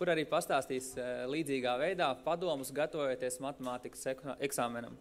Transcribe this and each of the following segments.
kur arī pastāstīs līdzīgā veidā padomus gatavojoties matemātikas eksāmenam.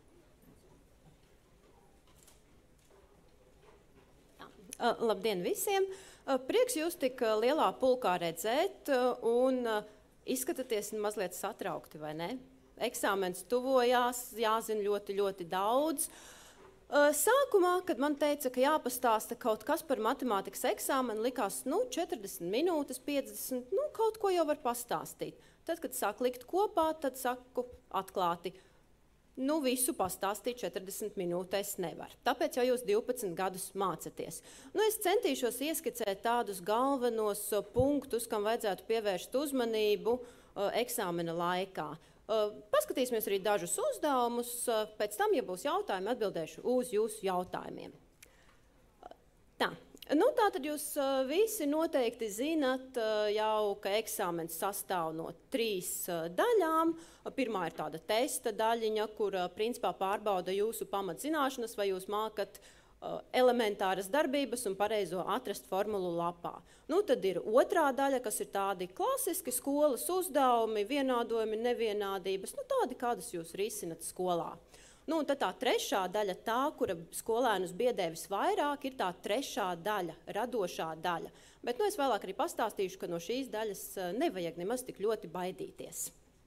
Labdien visiem! Prieks jūs tik lielā pulkā redzēt un izskatāties mazliet satraukti, vai ne? Eksāmens tuvojās, jāzina ļoti daudz. Sākumā, kad man teica, ka jāpastāsta kaut kas par matemātikas eksāmenu, likās, 40 minūtes, 50, kaut ko jau var pastāstīt. Tad, kad sāk likt kopā, tad saku atklāti, visu pastāstīt 40 minūtēs nevar. Tāpēc jau jūs 12 gadus mācaties. Es centīšos ieskicēt tādus galvenos punktus, kam vajadzētu pievērst uzmanību eksāmena laikā. Paskatīsimies arī dažus uzdevumus, pēc tam, ja būs jautājumi, atbildēšu uz jūsu jautājumiem. Tātad jūs visi noteikti zinat jau, ka eksāmens sastāv no 3 daļām. Pirmā ir tāda testa daļiņa, kur principā pārbauda jūsu pamatzināšanas, vai jūs mākat elementāras darbības un pareizo atrast formulu lapā. Tad ir otrā daļa, kas ir tādi klasiski skolas uzdevumi, vienādojumi, nevienādības, tādi, kādas jūs risinat skolā. Un tad tā trešā daļa, tā, kura skolēnus biedē visvairāk, ir tā trešā daļa, radošā daļa. Bet es vēlāk arī pastāstīšu, ka no šīs daļas nevajag nemaz tik ļoti baidīties.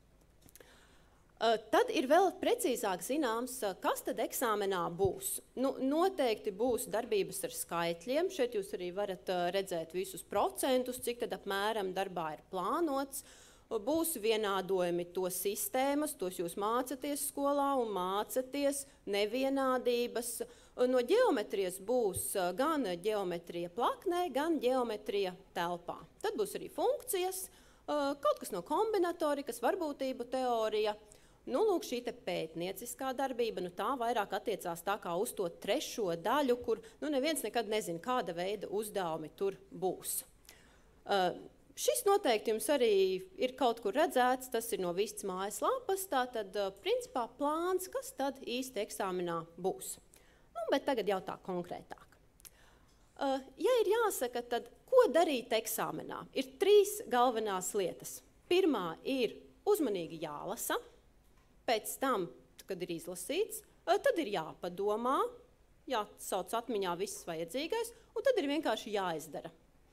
Tad ir vēl precīzāk zināms, kas tad eksāmenā būs. Noteikti būs darbības ar skaitļiem. Šeit jūs arī varat redzēt visus procentus, cik tad apmēram darbā ir plānots. Būs vienādojumi to sistēmas, tos jūs mācaties skolā un mācaties nevienādības. No ģeometrijas būs gan ģeometrija plaknē, gan ģeometrija telpā. Tad būs arī funkcijas, kaut kas no kombinatorikas, varbūtību teorija. Lūk, šī te pētnieciskā darbība, tā vairāk attiecās tā kā uz to trešo daļu, kur neviens nekad nezina, kāda veida uzdevumi tur būs. Šis noteikti jums arī ir kaut kur redzēts, tas ir no Vists mājaslapas, tātad principā plāns, kas tad īsti eksāmenā būs. Bet tagad jau tā konkrētāk. Ja ir jāsaka, tad ko darīt eksāmenā? Ir 3 galvenās lietas. Pirmā ir uzmanīgi jālasa, pēc tam, kad ir izlasīts, tad ir jāpadomā, jāsauc atmiņā viss vajadzīgais, un tad ir vienkārši jāizdara.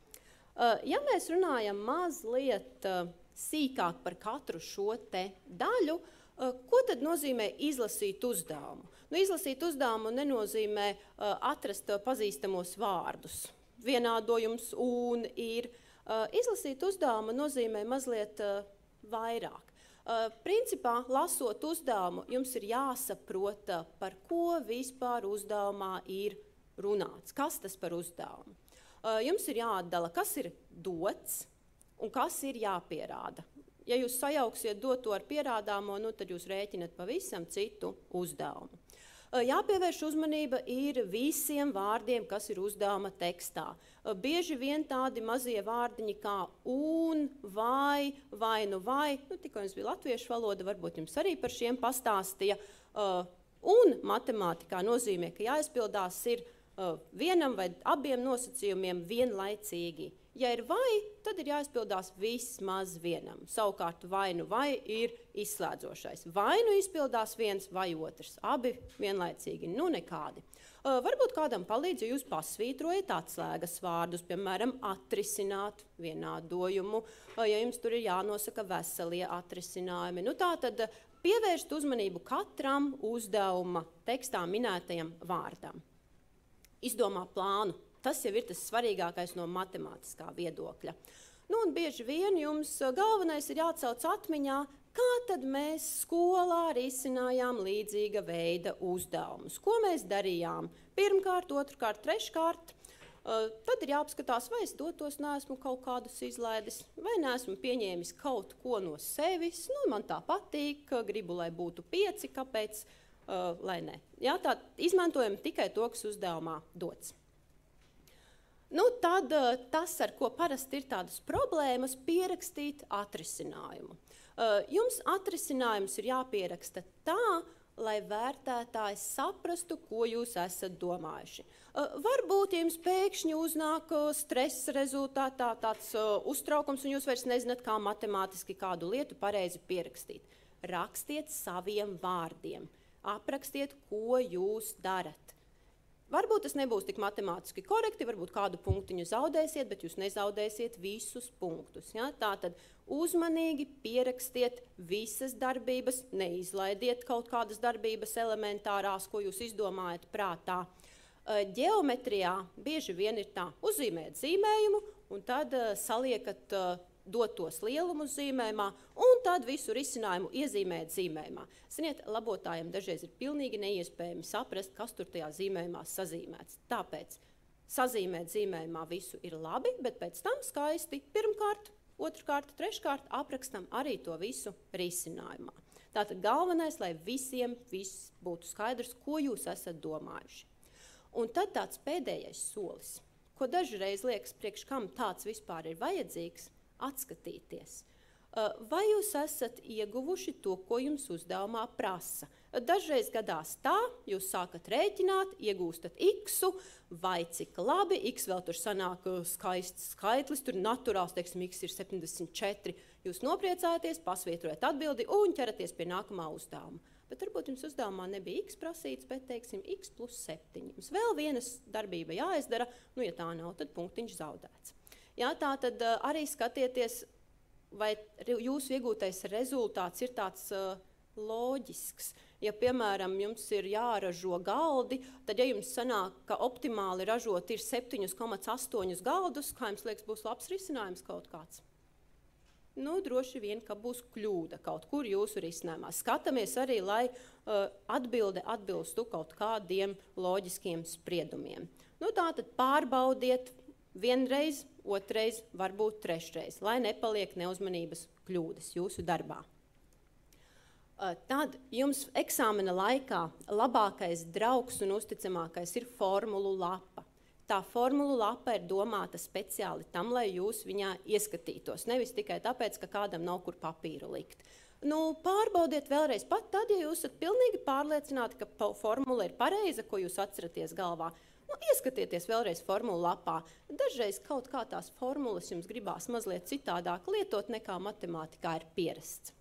Ja mēs runājam mazliet sīkāk par katru šo te daļu, ko tad nozīmē izlasīt uzdevumu? Izlasīt uzdevumu nenozīmē atrast pazīstamos vārdus. Vienādojums un ir. Izlasīt uzdevumu nozīmē mazliet vairāk. Principā, lasot uzdevumu, jums ir jāsaprot, par ko vispār uzdevumā ir runāts. Kas tas par uzdevumu? Jums ir jāatdala, kas ir dots un kas ir jāpierāda. Ja jūs sajauksiet doto ar pierādāmo, tad jūs rēķinat pavisam citu uzdevumu. Jāpievērš uzmanība ir visiem vārdiem, kas ir uzdevuma tekstā. Bieži vien tādi mazie vārdiņi kā un, vai, vai, tikko jums bija latviešu valoda, varbūt jums arī par šiem pastāstīja. Un matemātikā nozīmē, ka jāizpildās ir vienam vai abiem nosacījumiem vienlaicīgi. Ja ir vai, tad ir jāizpildās vismaz vienam. Savukārt vai ir izslēdzošais. Vai izpildās viens vai otrs. Abi vienlaicīgi, nekādi. Varbūt kādam palīdz, ja jūs pasvītrojat atslēgas vārdus, piemēram, atrisināt vienādojumu, ja jums tur ir jānosaka veselie atrisinājumi. Tātad pievērst uzmanību katram uzdevuma tekstā minētajam vārdam. Izdomā plānu. Tas jau ir tas svarīgākais no matemātiskā viedokļa. Un bieži vien jums galvenais ir jāatcauc atmiņā, kā tad mēs skolā risinājām līdzīga veida uzdevumus. Ko mēs darījām? Pirmkārt, otrkārt, treškārt. Tad ir jāapskatās, vai es dotos neesmu kaut kādus izlaidis, vai neesmu pieņēmis kaut ko no sevis. Man tā patīk, gribu, lai būtu 5, kāpēc? Lai ne. Tā izmantojam tikai to, kas uzdevumā dots. Tad tas, ar ko parasti ir tādas problēmas, pierakstīt atrisinājumu. Jums atrisinājums ir jāpieraksta tā, lai vērtētājs saprastu, ko jūs esat domājuši. Varbūt jums pēkšņi uznāk stresa rezultātā tāds uztraukums, un jūs vairs nezināt, kā matemātiski kādu lietu pareizi pierakstīt. Rakstiet saviem vārdiem, aprakstiet, ko jūs darat. Varbūt tas nebūs tik matemātiski korekti, varbūt kādu punktiņu zaudēsiet, bet jūs nezaudēsiet visus punktus. Ja? Tātad uzmanīgi pierakstiet visas darbības, neizlaidiet kaut kādas darbības elementārās, ko jūs izdomājat prātā. Ģeometrijā bieži vien ir tā, uzzīmēt zīmējumu un tad saliekat dotos lielumus zīmējumā un tad visu risinājumu iezīmēt zīmējumā. Ziniet, labotājiem dažreiz ir pilnīgi neiespējami saprast, kas tur tajā zīmējumā sazīmēts. Tāpēc sazīmēt zīmējumā visu ir labi, bet pēc tam skaisti pirmkārt, otrkārt, treškārt aprakstam arī to visu risinājumā. Tātad galvenais, lai visiem viss būtu skaidrs, ko jūs esat domājuši. Un tad tāds pēdējais solis, ko dažreiz liekas priekš kam tāds vispār ir vajadzīgs, atskatīties. Vai jūs esat ieguvuši to, ko jums uzdevumā prasa? Dažreiz gadās tā, jūs sākat rēķināt, iegūstat x-u, vai cik labi, x vēl tur sanāk skaists skaitlis, tur naturāls, teiksim, x ir 74. Jūs nopriecājaties, pasvietrojat atbildi un ķeraties pie nākamā uzdevuma. Bet varbūt jums uzdevumā nebija x prasīts, bet, teiksim, x plus 7. Jums vēl vienas darbība jāizdara, nu, ja tā nav, tad punktiņš zaudēts. Jā, tā tad arī skatieties, vai jūsu iegūtais rezultāts ir tāds loģisks. Ja, piemēram, jums ir jāražo galdi, tad, ja jums sanāk, ka optimāli ražot ir 7,8 galdus, kā jums liekas, būs labs risinājums kaut kāds? Nu, droši vien, ka būs kļūda kaut kur jūsu risinājumā. Skatāmies arī, lai atbilde atbilstu kaut kādiem loģiskiem spriedumiem. Nu, tātad pārbaudiet vienreiz, otrais, varbūt trešreiz, lai nepaliek neuzmanības kļūdas jūsu darbā. Tad jums eksāmena laikā labākais draugs un uzticamākais ir formulu lapa. Tā formulu lapa ir domāta speciāli tam, lai jūs viņā ieskatītos, nevis tikai tāpēc, ka kādam nav kur papīru likt. Nu, pārbaudiet vēlreiz pat tad, ja jūs esat pilnīgi pārliecināti, ka formula ir pareiza, ko jūs atceraties galvā. Nu, ieskatieties vēlreiz formulu lapā. Dažreiz kaut kā tās formulas jums gribās mazliet citādāk lietot, nekā matemātikā ir pierasts.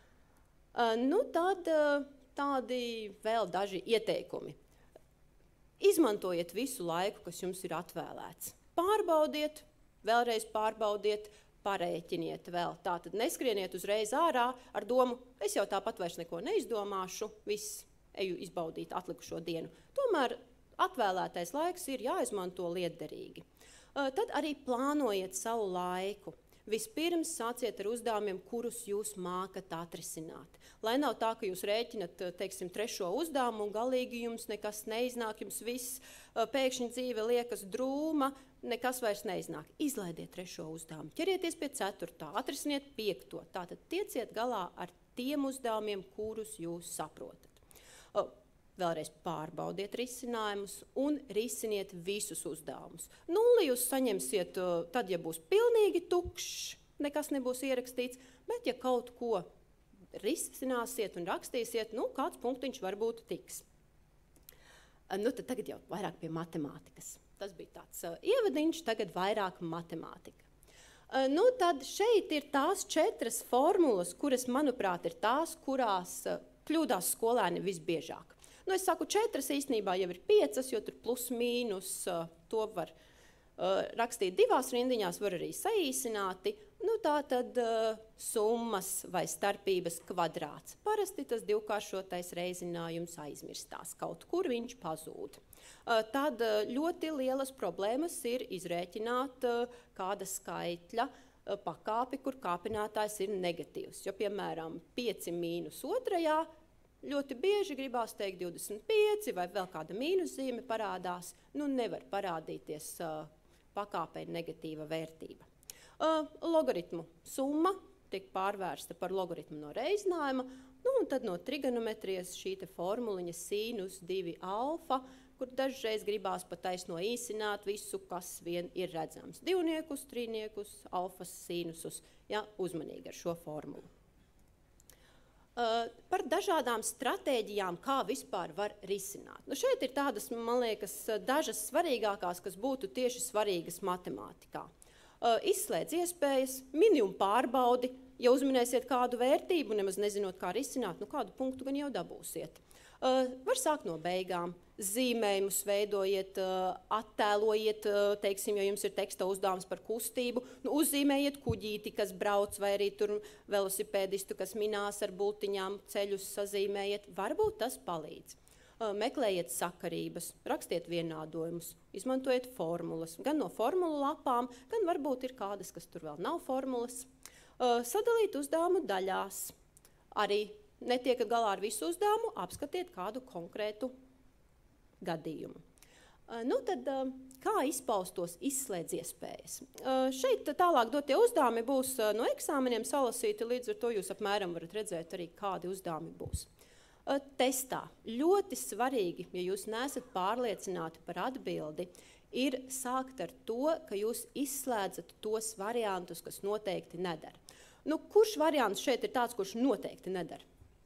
Nu, tad tādi vēl daži ieteikumi. Izmantojiet visu laiku, kas jums ir atvēlēts. Pārbaudiet, vēlreiz pārbaudiet, parēķiniet vēl. Tātad neskrieniet uzreiz ārā ar domu, es jau tāpat vairs neko neizdomāšu, viss, eju izbaudīt atlikušo dienu. Tomēr atvēlētais laiks ir jāizmanto lietderīgi. Tad arī plānojiet savu laiku. Vispirms sāciet ar uzdevumiem, kurus jūs mākat atrisināt. Lai nav tā, ka jūs rēķinat, teiksim, trešo uzdevumu un galīgi jums nekas neiznāk, jums viss pēkšņi dzīve liekas drūma, nekas vairs neiznāk. Izlaidiet trešo uzdevumu, ķerieties pie ceturtā, atrisiniet piekto. Tātad tieciet galā ar tiem uzdevumiem, kurus jūs saprotat. Vēlreiz pārbaudiet risinājumus un risiniet visus uzdevumus. Nulli jūs saņemsiet tad, ja būs pilnīgi tukšs, nekas nebūs ierakstīts, bet ja kaut ko risināsiet un rakstīsiet, nu, kāds punktiņš varbūt tiks. Nu, tad tagad jau vairāk pie matemātikas. Tas bija tāds ievadiņš, tagad vairāk matemātika. Nu, tad šeit ir tās 4 formulas, kuras, manuprāt, ir tās, kurās kļūdās skolēni visbiežāk. Nu, es saku 4, īstenībā jau ir 5, jo tur plus mīnus to var rakstīt 2 rindiņās, var arī saīsināti. Nu, tā tad summas vai starpības kvadrāts. Parasti tas divkāršotais reizinājums aizmirstās, kaut kur viņš pazūd. Tad ļoti lielas problēmas ir izrēķināt kāda skaitļa pakāpi, kur kāpinātājs ir negatīvs. Jo, piemēram, 5 mīnus 2. Ļoti bieži gribās teikt 25 vai vēl kāda mīnuszīme parādās. Nu, nevar parādīties pakāpei negatīva vērtība. Logaritmu summa tiek pārvērsta par logaritmu no reizinājuma, nu, un tad no trigonometrijas šī te formuliņa sinus 2 alfa, kur dažreiz gribās pat taisno īsināt visu, kas vien ir redzams. Divniekus, trīniekus, alfas, sinusus, ja, uzmanīgi ar šo formulu. par dažādām stratēģijām, kā vispār var risināt. Nu, šeit ir tādas, man liekas, dažas svarīgākās, kas būtu tieši svarīgas matemātikā. Izslēdz iespējas, mini un pārbaudi, ja uzminēsiet kādu vērtību, nemaz nezinot, kā risināt, nu kādu punktu gan jau dabūsiet. Var sākt no beigām, zīmējumus veidojiet, attēlojiet, teiksim, ja jums ir teksta uzdevums par kustību, nu, uzzīmējiet kuģīti, kas brauc, vai arī tur velosipēdistu, kas minās ar bultiņām, ceļus sazīmējiet, varbūt tas palīdz. Meklējiet sakarības, rakstiet vienādojumus, izmantojiet formulas, gan no formulu lapām, gan varbūt ir kādas, kas tur vēl nav formulas. Sadalīt uzdevumu daļās, arī netiekat galā ar visu uzdevumu, apskatiet kādu konkrētu gadījumu. Nu tad, kā izpaustos izslēdz iespējas? Šeit tālāk dotie uzdevumi būs no eksāmeniem salasīti, līdz ar to jūs apmēram varat redzēt arī, kādi uzdevumi būs. Testā ļoti svarīgi, ja jūs neesat pārliecināti par atbildi, ir sākt ar to, ka jūs izslēdzat tos variantus, kas noteikti nedara. Nu, kurš variants šeit ir tāds, kurš noteikti nedara?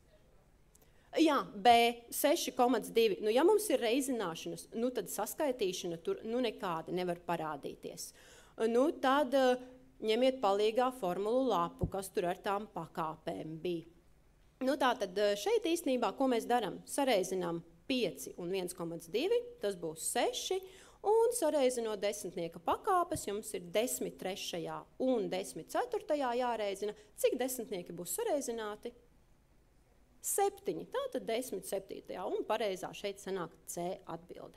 Jā, B, 6,2. Nu, ja mums ir reizināšanas, nu, tad saskaitīšana tur nekāda nevar parādīties. Nu, tad ņemiet palīgā formulu lapu, kas tur ar tām pakāpēm bija. Nu, tātad šeit īstenībā, ko mēs darām? Sareizinām 5 un 1,2, tas būs 6, un sareizinot desmitnieka pakāpes, jums ir 10 trešajā un 10 ceturtajā jāreizina. Cik desmitnieki būs sareizināti? 7, tātad 10 septītajā, un pareizā šeit sanāk C atbilde.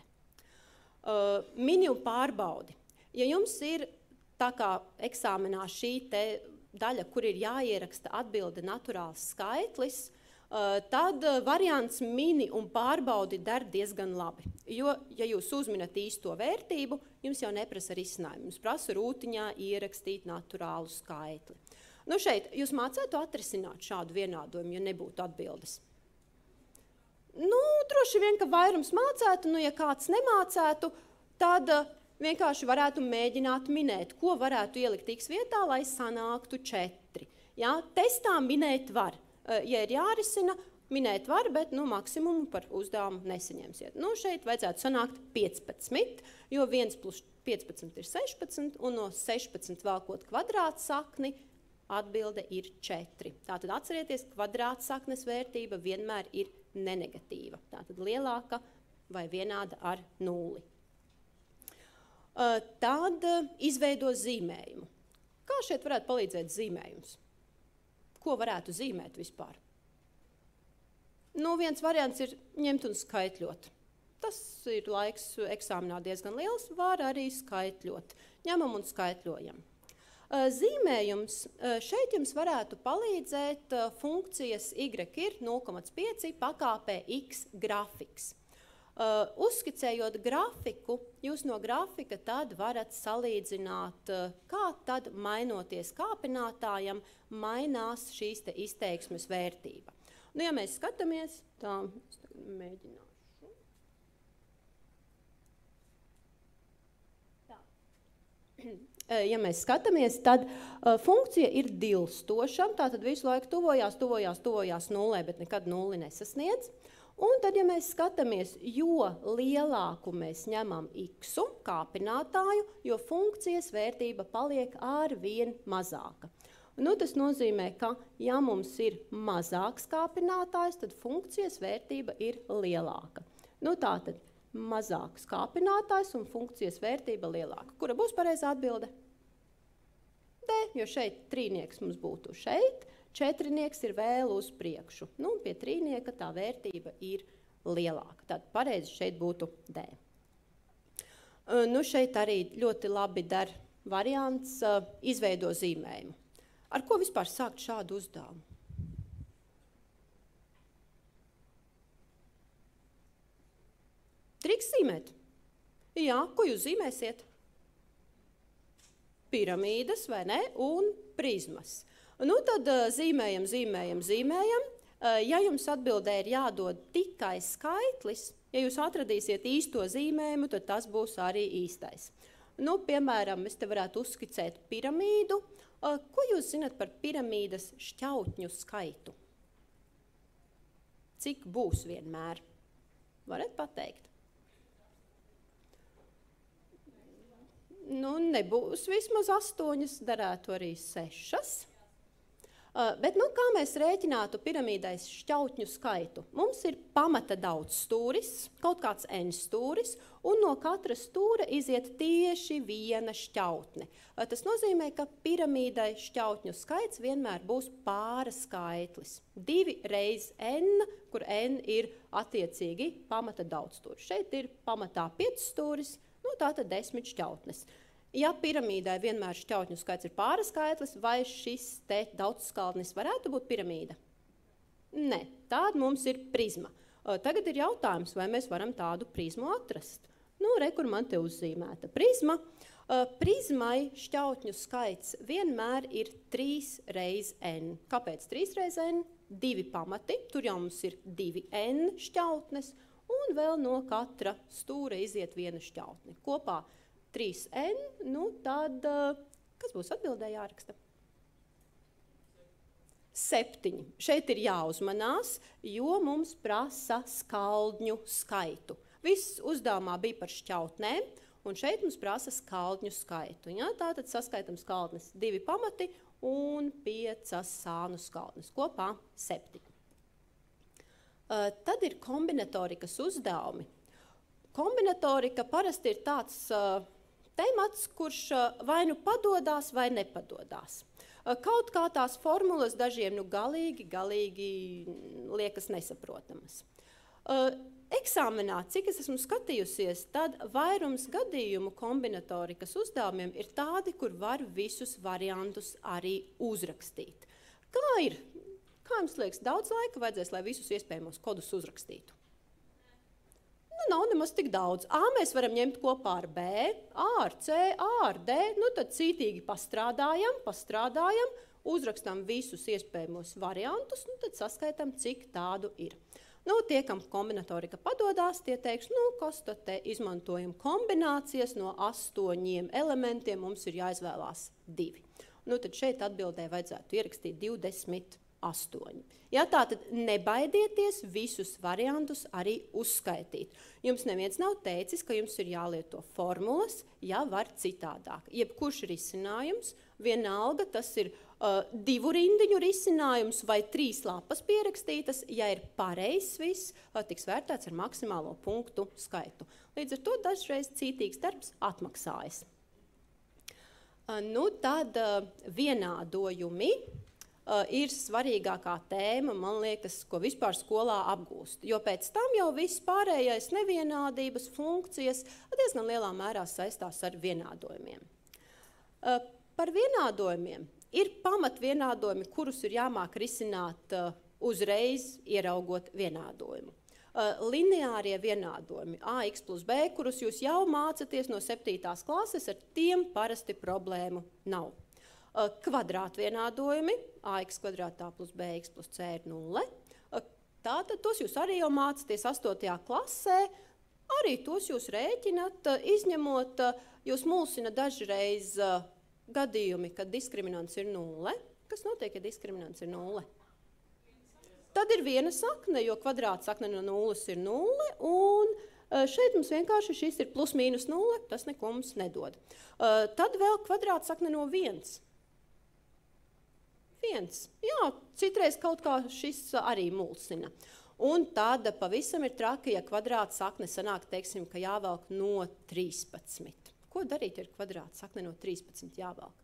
Mini un pārbaudi. Ja jums ir tā kā eksāmenā šī te daļa, kur ir jāieraksta atbilde naturāls skaitlis, tad variants mini un pārbaudi der diezgan labi. Jo, ja jūs uzminat īsto vērtību, jums jau neprasa risinājumu. Jums prasa rūtiņā ierakstīt naturālu skaitli. Nu šeit jūs mācētu atrisināt šādu vienādojumu, ja nebūtu atbildes? Nu, droši vien, ka vairums mācētu, nu ja kāds nemācētu, tad vienkārši varētu mēģināt minēt, ko varētu ielikt X vietā, lai sanāktu 4. Ja? Testā minēt var. Ja ir jārisina, minēt var, bet nu, maksimumu par uzdevumu nesaņemsiet. Nu, šeit vajadzētu sanākt 15, jo 1 plus 15 ir 16, un no 16 vēlkot kvadrātsakni, atbilde ir 4. Tātad atcerieties, kvadrātsaknes vērtība vienmēr ir nenegatīva. Tātad lielāka vai vienāda ar 0. Tad izveido zīmējumu. Kā šeit varētu palīdzēt zīmējums? Ko varētu zīmēt vispār? Nu, viens variants ir ņemt un skaitļot. Tas ir laiks eksāmenā diezgan liels, var arī skaitļot. Ņemam un skaitļojam. Zīmējums šeit jums varētu palīdzēt funkcijas y ir 0,5 pakāpē x grafiks. Uzskicējot grafiku, jūs no grafika tad varat salīdzināt, kā tad mainoties kāpinātājam, mainās šīs te izteiksmes vērtība. Nu, ja mēs skatāmies, tā es mēģināšu. Ja mēs skatāmies, tad funkcija ir dilstoša, tātad visu laiku tuvojās nulē, bet nekad nulli nesasniedz. Un tad, ja mēs skatāmies, jo lielāku mēs ņemam x kāpinātāju, jo funkcijas vērtība paliek ar vien mazāka. Nu, tas nozīmē, ka, ja mums ir mazāks kāpinātājs, tad funkcijas vērtība ir lielāka. Nu, tātad mazāks kāpinātājs un funkcijas vērtība lielāka. Kura būs pareizā atbilde? D, jo šeit trīnieks mums būtu šeit, četrinieks ir vēl uz priekšu. Nu, un pie trīnieka tā vērtība ir lielāka. Tad pareizi šeit būtu D. Nu, šeit arī ļoti labi der variants izveido zīmējumu. Ar ko vispār sākt šādu uzdevumu? Drīkst zīmēt? Jā, ko jūs zīmēsiet? Piramīdas, vai ne? Un prizmas. Nu, tad zīmējam. Ja jums atbildē ir jādod tikai skaitlis, ja jūs atradīsiet īsto zīmējumu, tad tas būs arī īstais. Nu, piemēram, es te varētu uzskicēt piramīdu. Ko jūs zinat par piramīdas šķautņu skaitu? Cik būs vienmēr? Varat pateikt? Nu, nebūs vismaz 8, darētu arī 6. Bet kā mēs rēķinātu piramīdais šķautņu skaitu? Mums ir pamata daudzstūris, kaut kāds n stūris, un no katra stūra iziet tieši viena šķautne. Tas nozīmē, ka piramīdai šķautņu skaits vienmēr būs pāra skaitlis. 2 reiz n, kur n ir attiecīgi pamata daudzstūris. Šeit ir pamatā 5 stūris, tātad 10 šķautnes. Ja piramīdai vienmēr šķautņu skaits ir pāra skaitlis, vai šis te daudzskalnis varētu būt piramīda? Nē, tāda mums ir prizma. Tagad ir jautājums, vai mēs varam tādu prizmu atrast. Kur man te uzzīmēta prizma. Prizmai šķautņu skaits vienmēr ir 3 reiz n. Kāpēc 3 reiz n? 2 pamati, tur jau mums ir 2n šķautnes, un vēl no katra stūra iziet viena šķautne. Kopā 3n, tad, kas būs atbildē jāraksta? 7. Šeit ir jāuzmanās, jo mums prasa skaldņu skaitu. Viss uzdevumā bija par šķautnēm, un šeit mums prasa skaldņu skaitu. Ja? Tātad saskaitam skaldnes 2 pamati un 5 sānu skaldnes. Kopā 7. Tad ir kombinatorikas uzdevumi. Kombinatorika parasti ir tāds temats, kurš vai nu padodās, vai nepadodās. Kaut kā tās formulas dažiem galīgi liekas nesaprotamas. Eksāmenā, cik es esmu skatījusies, tad vairums gadījumu kombinatorikas uzdevumiem ir tādi, kur var visus variantus arī uzrakstīt. Kā ir? Kā jums liekas, daudz laika vajadzēs, lai visus iespējamos kodus uzrakstītu? Nav nemaz tik daudz. A mēs varam ņemt kopā ar B, A ar C, A ar D, tad cītīgi pastrādājam, uzrakstam visus iespējamos variantus, tad saskaitam, cik tādu ir. Tie, kam kombinatorika padodās, tie teiks, kas tad te izmantojam kombinācijas no 8 elementiem, mums ir jāizvēlās 2. Tad šeit atbildē vajadzētu ierakstīt 28. Ja, tātad nebaidieties visus variantus arī uzskaitīt. Jums neviens nav teicis, ka jums ir jālieto formulas, ja var citādāk. Jebkurš risinājums, vienalga tas ir 2 rindiņu risinājums vai 3 lapas pierakstītas, ja ir pareizs viss, tiks vērtēts ar maksimālo punktu skaitu. Līdz ar to dažreiz cītīgs darbs atmaksājas. Tad vienādojumi ir svarīgākā tēma, man liekas, ko vispār skolā apgūst. Jo pēc tam jau viss pārējais nevienādības funkcijas diezgan lielā mērā saistās ar vienādojumiem. Par vienādojumiem ir pamatvienādojumi, kurus ir jāmāk risināt uzreiz, ieraugot vienādojumu. Lineārie vienādojumi AX plus B, kurus jūs jau mācaties no 7. klases, ar tiem parasti problēmu nav. Kvadrātvienādojumi, AX kvadrātā plus BX plus C ir 0. Tātad tos jūs arī jau mācaties 8. klasē, arī tos jūs rēķinat, izņemot, jūs mulsina dažreiz gadījumi, kad diskriminants ir 0. Kas notiek, ja diskriminants ir 0? Tad ir viena sakne, jo kvadrāta sakne no 0 ir 0, un šeit mums vienkārši šis ir plus mīnus 0, tas neko mums nedod. Tad vēl kvadrāta sakne no 1. 1. Jā, citreiz kaut kā šis arī mulsina. Un tāda pavisam ir traka, ja kvadrāta sakne sanāk, teiksim, ka jāvelk no 13. Ko darīt, ja kvadrāta sakne no 13 jāvelk?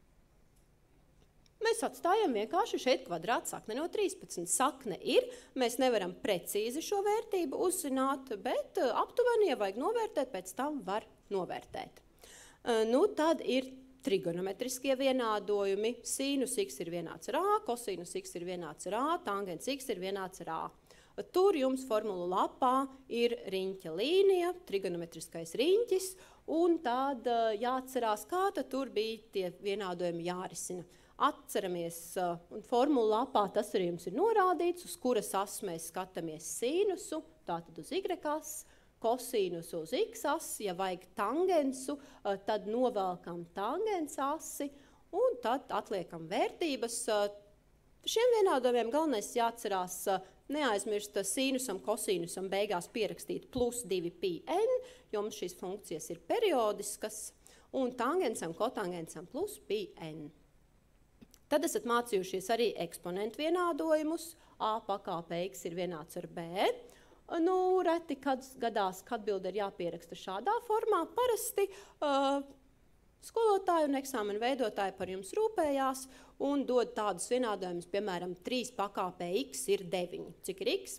Mēs atstājam vienkārši šeit kvadrāta sakne no 13. Sakne ir, mēs nevaram precīzi šo vērtību uzzināt, bet aptuveni, ja vajag novērtēt, pēc tam var novērtēt. Tad ir trigonometriskie vienādojumi, sinus x ir vienāds ar a, kosinus x ir vienāds ar a, tangents x ir vienāds ar a. Tur jums formulu lapā ir riņķa līnija, trigonometriskais riņķis, un tad jāatcerās, kā tad tur bija tie vienādojumi jārisina. Atceramies, un formulu lapā tas arī jums ir norādīts, uz kuras as mēs skatāmies sinusu, tātad uz y-as, kosīnusu uz x-asi, ja vajag tangensu, tad novelkam tangents asi, un tad atliekam vērtības. Šiem vienādojumiem galvenais jāatcerās neaizmirst sīnusam, kosinusam beigās pierakstīt plus 2πn, jo mums šīs funkcijas ir periodiskas, un tangensam, kotangensam plus πn. Tad esat mācījušies arī eksponentu vienādojumus. A pakāpe x ir vienāds ar b. Nu, reti gadās, kad atbilde ir jāpieraksta šādā formā. Parasti skolotāji un eksāmenu veidotāji par jums rūpējās un dod tādus vienādojumus, piemēram, 3 pakāpē x ir 9. Cik ir x?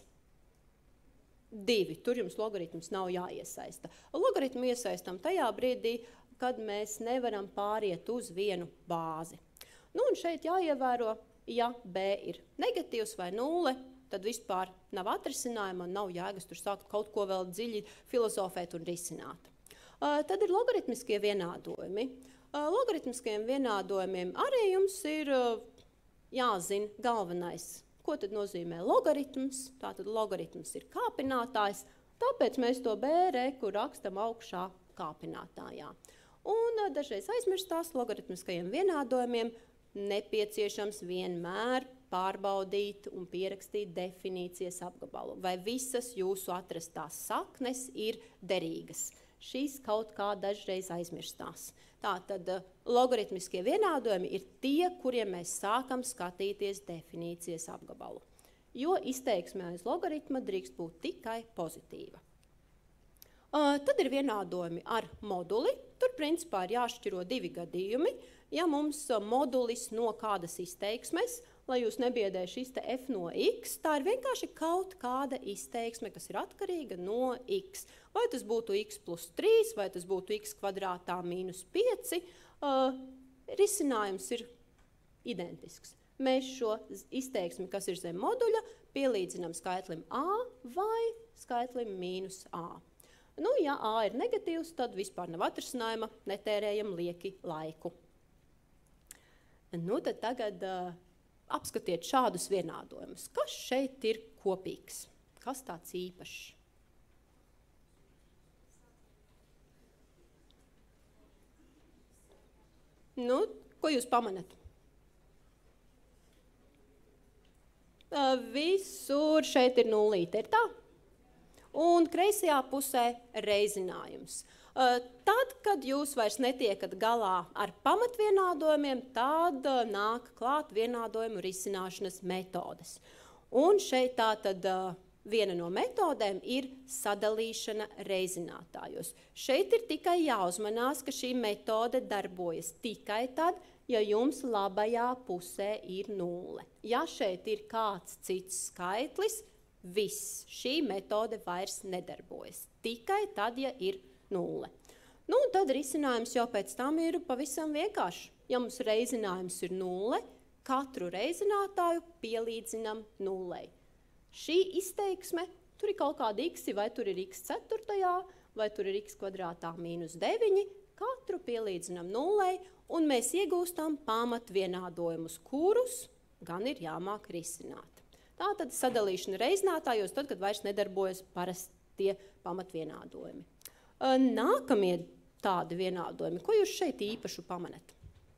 2. Tur jums logaritms nav jāiesaista. Logaritmu iesaistam tajā brīdī, kad mēs nevaram pāriet uz vienu bāzi. Nu, un šeit jāievēro, ja b ir negatīvs vai 0, tad vispār nav atrisinājuma un nav jēgas tur sākt kaut ko vēl dziļi filozofēt un risināt. Tad ir logaritmiskie vienādojumi. Logaritmiskajiem vienādojumiem arī jums ir jāzina galvenais. Ko tad nozīmē logaritms? Tātad logaritms ir kāpinātājs, tāpēc mēs to b reku rakstam augšā kāpinātājā. Un dažreiz aizmirstās logaritmiskajiem vienādojumiem nepieciešams vienmēr pārbaudīt un pierakstīt definīcijas apgabalu, vai visas jūsu atrastās saknes ir derīgas. Šīs kaut kā dažreiz aizmirstās. Tātad logaritmiskie vienādojumi ir tie, kuriem mēs sākam skatīties definīcijas apgabalu, jo izteiksme aiz logaritma drīkst būt tikai pozitīva. Tad ir vienādojumi ar moduli. Tur principā ir jāšķiro 2 gadījumi. Ja mums modulis no kādas izteiksmes, lai jūs nebiedē šis te f no x, tā ir vienkārši kaut kāda izteiksme, kas ir atkarīga no x. Vai tas būtu x plus 3, vai tas būtu x kvadrātā mīnus 5, risinājums ir identisks. Mēs šo izteiksmi, kas ir zem moduļa, pielīdzinām skaitlim a vai skaitlim mīnus a. Nu, ja a ir negatīvs, tad vispār nav atrisinājuma, netērējam lieki laiku. Nu, tad tagad apskatiet šādus vienādojumus. Kas šeit ir kopīgs? Kas tāds īpašs? Nu, ko jūs pamanat? Visur šeit ir nulīte, ir tā? Un kreisajā pusē reizinājums. Tad, kad jūs vairs netiekat galā ar pamatvienādojumiem, tad nāk klāt vienādojumu risināšanas metodes. Un šeit tātad viena no metodēm ir sadalīšana reizinātājos. Šeit ir tikai jāuzmanās, ka šī metode darbojas tikai tad, ja jums labajā pusē ir 0. Ja šeit ir kāds cits skaitlis, viss, šī metode vairs nedarbojas. Tikai tad, ja ir 0. Nu, un tad risinājums jau pēc tam ir pavisam vienkārši. Ja mums reizinājums ir 0, katru reizinātāju pielīdzinam 0. Šī izteiksme, tur ir kaut kāda x, vai tur ir x ceturtajā, vai tur ir x kvadrātā mīnus 9, katru pielīdzinam 0, un mēs iegūstam pamatvienādojumus, kurus gan ir jāmāk risināt. Tātad sadalīšana reizinātājos, tad, kad vairs nedarbojas parastie pamatvienādojumi. Nākamie tādi vienādojumi, ko jūs šeit īpašu pamanat?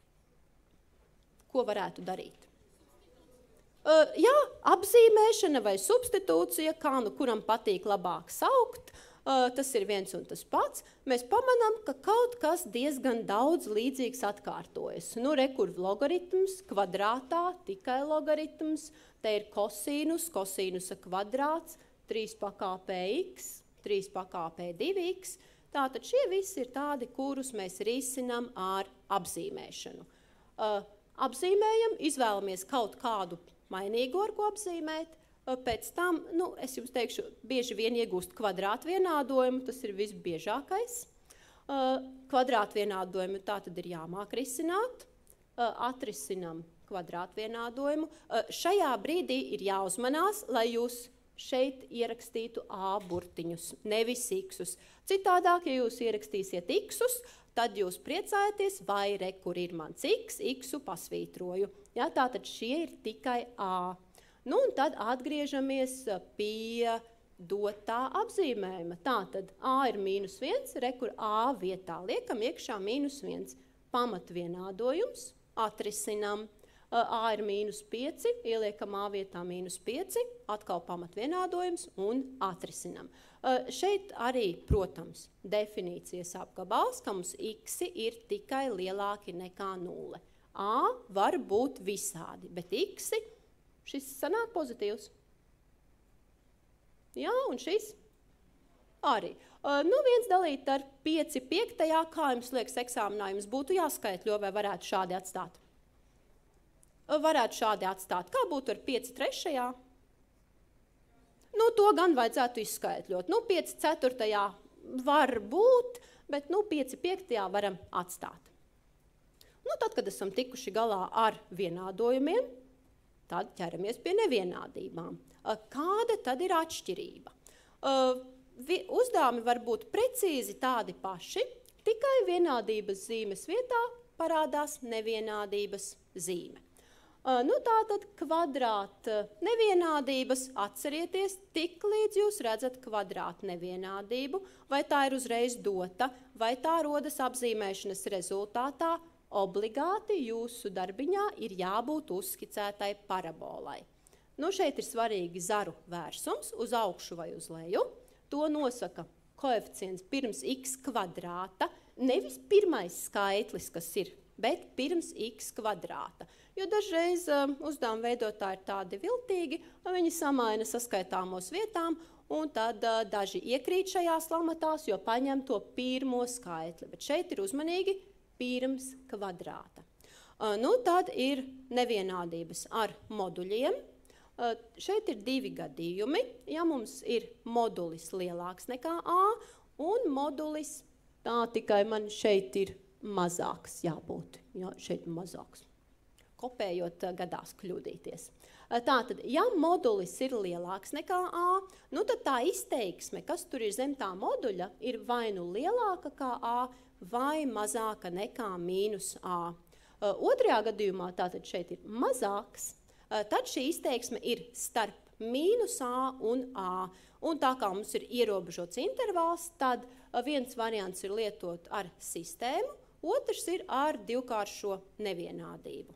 Ko varētu darīt? Jā, apzīmēšana vai substitūcija, kā nu kuram patīk labāk saukt, tas ir viens un tas pats. Mēs pamanām, ka kaut kas diezgan daudz līdzīgs atkārtojas. Nu, rekur logaritms, kvadrātā, tikai logaritms, te ir kosinus, kosinusa kvadrāts, 3 pakāpē x, 3 pakāpē 2x. Tātad šie visi ir tādi, kurus mēs risinām ar apzīmēšanu. Apzīmējam, izvēlamies kaut kādu mainīgu, ar ko apzīmēt. Pēc tam, nu, es jums teikšu, bieži vien iegūst kvadrātvienādojumu, tas ir visbiežākais. Kvadrātvienādojumu tā tad ir jāmāk risināt, atrisinam kvadrātvienādojumu. Šajā brīdī ir jāuzmanās, lai jūs šeit ierakstītu A burtiņus, nevis X-us. Citādāk, ja jūs ierakstīsiet X-us, tad jūs priecājaties, vai re, kur ir mans X, X-u pasvītroju. Ja, tātad šie ir tikai A. Nu, un tad atgriežamies pie dotā apzīmējuma. Tātad A ir -1, re, kur A vietā liekam iekšā -1. Pamatvienādojums, atrisinām. A ir -5, ieliekam A vietā -5, atkal pamatvienādojums un atrisinam. Šeit arī, protams, definīcijas apgabals, ka mums x ir tikai lielāki nekā 0. A var būt visādi, bet x šis sanāk pozitīvs. Jā, un šis arī. Nu, 1 dalīt ar 5/5, kā jums liekas eksāmenā, jums būtu jāskaitļo vai varētu šādi atstāt? Varētu šādi atstāt. Kā būtu ar 5/3? Nu, to gan vajadzētu izskaitļot. Nu, 5/4 var būt, bet 5/5 varam atstāt. Nu, tad, kad esam tikuši galā ar vienādojumiem, tad ķeramies pie nevienādībām. Kāda tad ir atšķirība? Uzdevumi var būt precīzi tādi paši, tikai vienādības zīmes vietā parādās nevienādības zīme. Nu, tātad kvadrāta nevienādības, atcerieties, tik līdz jūs redzat kvadrāta nevienādību, vai tā ir uzreiz dota, vai tā rodas apzīmēšanas rezultātā, obligāti jūsu darbiņā ir jābūt uzskicētai parabolai. Nu, šeit ir svarīgi zaru vērsums uz augšu vai uz leju. To nosaka koeficients pirms x kvadrāta, nevis pirmais skaitlis, kas ir, bet pirms x kvadrāta. Jo dažreiz uzdevuma veidotāji ir tādi viltīgi, viņi samaina saskaitāmos vietām, un tad daži iekrīt šajās lamatās, jo paņem to pirmo skaitli. Bet šeit ir uzmanīgi pirms kvadrāta. Nu, tad ir nevienādības ar moduļiem. Šeit ir 2 gadījumi. Ja mums ir modulis lielāks nekā A, un modulis, tā tikai man šeit ir mazāks jābūt. Jā, šeit mazāks. Kopējot gadās kļūdīties. Tātad, ja modulis ir lielāks nekā A, nu tad tā izteiksme, kas tur ir zem tā moduļa, ir vai nu lielāka kā A, vai mazāka nekā -A. Otrajā gadījumā, tātad šeit ir mazāks, tad šī izteiksme ir starp -A un A. Un tā kā mums ir ierobežots intervāls, tad viens variants ir lietot ar sistēmu, otrs ir ar divkāršo nevienādību.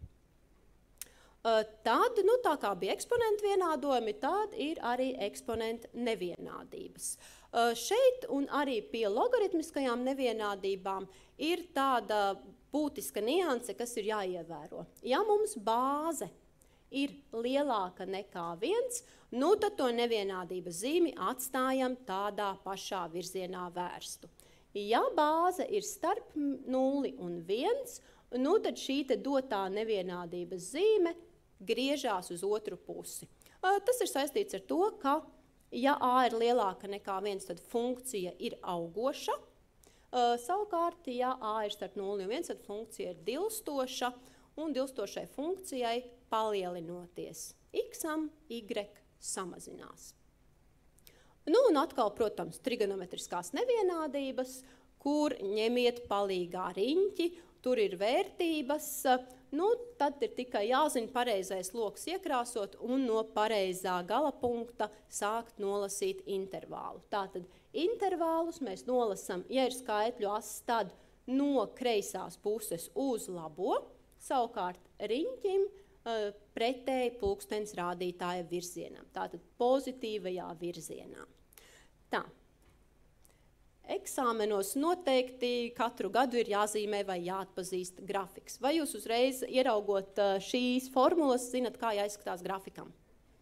Tad, nu, tā kā bija eksponentu vienādojumi, tad ir arī eksponentu nevienādības. Šeit un arī pie logaritmiskajām nevienādībām ir tāda būtiska nianse, kas ir jāievēro. Ja mums bāze ir lielāka nekā 1, nu tad to nevienādības zīmi atstājam tādā pašā virzienā vērstu. Ja bāze ir starp 0 un 1, nu tad šī te dotā nevienādības zīme griežās uz otru pusi. Tas ir saistīts ar to, ka ja A ir lielāka nekā 1, tad funkcija ir augoša. Savukārt, ja A ir starp 0 un 1, tad funkcija ir dilstoša, un dilstošai funkcijai palielinoties x-am, y samazinās. Nu, un atkal, protams, trigonometriskās nevienādības, kur ņemiet palīgā riņķi, tur ir vērtības, nu, tad ir tikai jāzina pareizais loks iekrāsot un no pareizā gala punkta sākt nolasīt intervālu. Tātad intervālus mēs nolasam, ja ir skaitļu ass, tad no kreisās puses uz labo, savukārt riņķim pretēji pulkstenis rādītāja virzienam, tātad pozitīvajā virzienā. Tā. Eksāmenos noteikti katru gadu ir jāzīmē vai jāatpazīst grafiks. Vai jūs uzreiz ieraugot šīs formulas zinat, kā jāizskatās grafikam?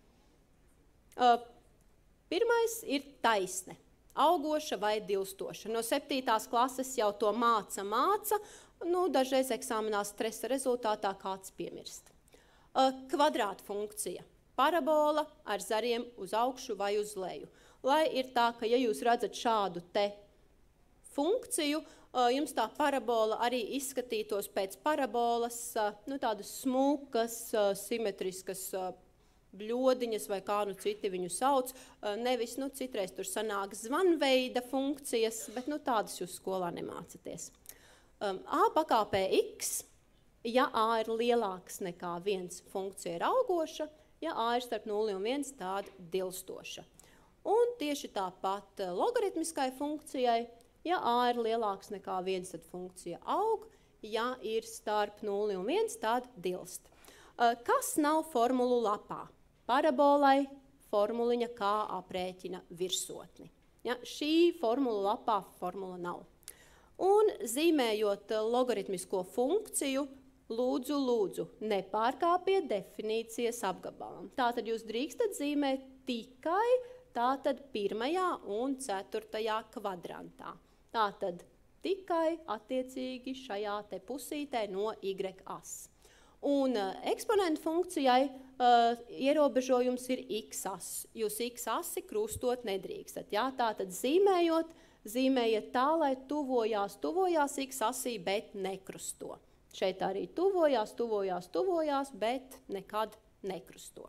Pirmais ir taisne, augoša vai dilstoša. No 7. klases jau to māca, nu, dažreiz eksāmenā stresa rezultātā kāds piemirst. Kvadrāta funkcija, parabola ar zariem uz augšu vai uz leju. Lai ir tā, ka ja jūs redzat šādu te funkciju, jums tā parabola arī izskatītos pēc parabolas, nu, tādas smukas, simetriskas bļodiņas vai kā nu citi viņu sauc. Nevis, nu, citreiz tur sanāk zvanveida funkcijas, bet nu, tādas jūs skolā nemācaties. A pakāpē x, ja A ir lielāks nekā 1, funkcija ir augoša, ja A ir starp 0 un 1, tāda dilstoša. Un tieši tāpat logaritmiskai funkcijai, ja A ir lielāks nekā 1, tad funkcija aug, ja ir starp 0 un 1, tad dilst. Kas nav formulu lapā? Parabolai formuliņa, kā aprēķina virsotni. Ja, šī formula lapā formula nav. Un zīmējot logaritmisko funkciju, lūdzu, nepārkāpiet definīcijas apgabalam. Tātad jūs drīkstat zīmēt tikai tātad 1. un 4. kvadrantā. Tātad tikai attiecīgi šajā te pusītē no y-as. Un eksponentu funkcijai ierobežojums ir x-as. Jūs x-asi krustot nedrīkstat. Ja? Tātad zīmējiet tā, lai tuvojās x-asī, bet nekrusto. Šeit arī tuvojās, bet nekad nekrusto.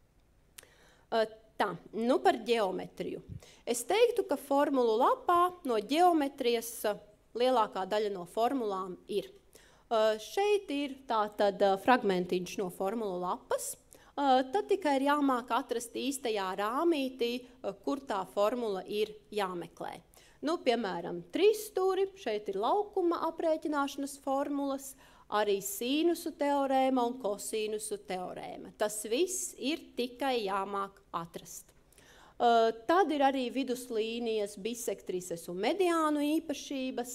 Tā, nu par ģeometriju. Es teiktu, ka formulu lapā no ģeometrijas lielākā daļa no formulām ir. Šeit ir tātad fragmentiņš no formulu lapas. Tad tikai ir jāmāk atrast īstajā rāmītī, kur tā formula ir jāmeklē. Nu, piemēram, 3 stūri, šeit ir laukuma aprēķināšanas formulas, arī sīnusu teorēma un kosīnusu teorēma. Tas viss ir tikai jāmāk atrast. Tad ir arī viduslīnijas, bisektrises un mediānu īpašības,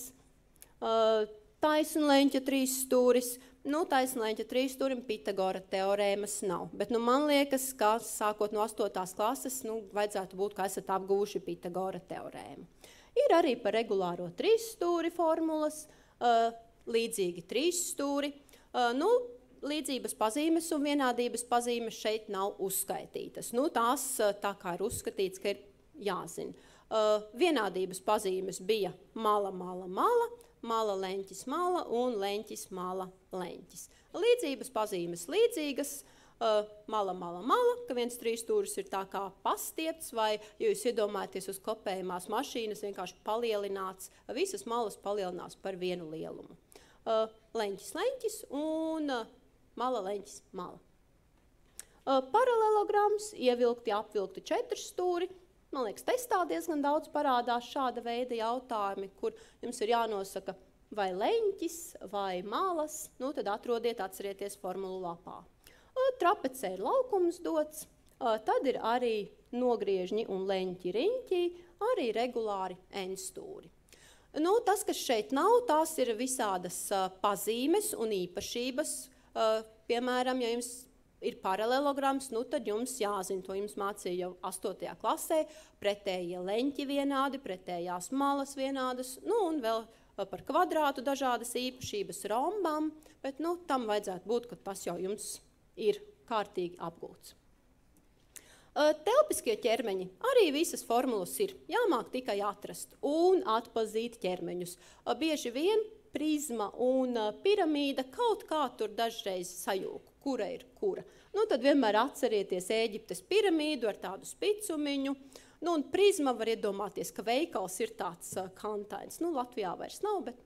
taisnleņķa 3 stūris. Nu, taisnleņķa 3 stūrim Pitagora teorēmas nav, bet man liekas, ka sākot no 8. klases, vajadzētu būt, ka esat apguvuši Pitagora teorēmu. Ir arī par regulāro 3 stūri formulas, līdzīgi 3 stūri. Līdzības pazīmes un vienādības pazīmes šeit nav uzskaitītas. Tās tā kā ir uzskatīts, ka ir jāzina. Vienādības pazīmes bija mala, mala, leņķis, mala un leņķis, mala, leņķis. Līdzības pazīmes līdzīgas, mala, ka viens 3 stūris ir tā kā pastiepts, vai, ja jūs iedomājaties uz kopējumās mašīnas, vienkārši palielināts, visas malas palielinās par vienu lielumu. Leņķis un mala, leņķis, mala. Paralelograms, ievilkti, apvilkti 4 stūri. Man liekas, testā diezgan daudz parādās šāda veida jautājumi, kur jums ir jānosaka vai leņķis, vai malas, tad atcerieties formulu lapā. Trapecē ir laukums dots, tad ir arī nogriežņi un leņķi riņķī, arī regulāri n stūri. Tas, kas šeit nav, tās ir visādas pazīmes un īpašības. Piemēram, ja jums ir paralelograms, tad jums jāzina, to jums mācīja jau 8. klasē, pretējie leņķi vienādi, pretējās malas vienādas, un vēl par kvadrātu dažādas īpašības rombam, bet tam vajadzētu būt, ka tas jau jums ir kārtīgi apgūts. Telpiskie ķermeņi, arī visas formulas ir jāmāk tikai atrast un atpazīt ķermeņus. Bieži vien prizma un piramīda kaut kā tur dažreiz sajūg, kura ir kura. Tad vienmēr atcerieties Ēģiptes piramīdu ar tādu spicumiņu, un prizma var iedomāties, ka veikals ir tāds kantains. Latvijā vairs nav, bet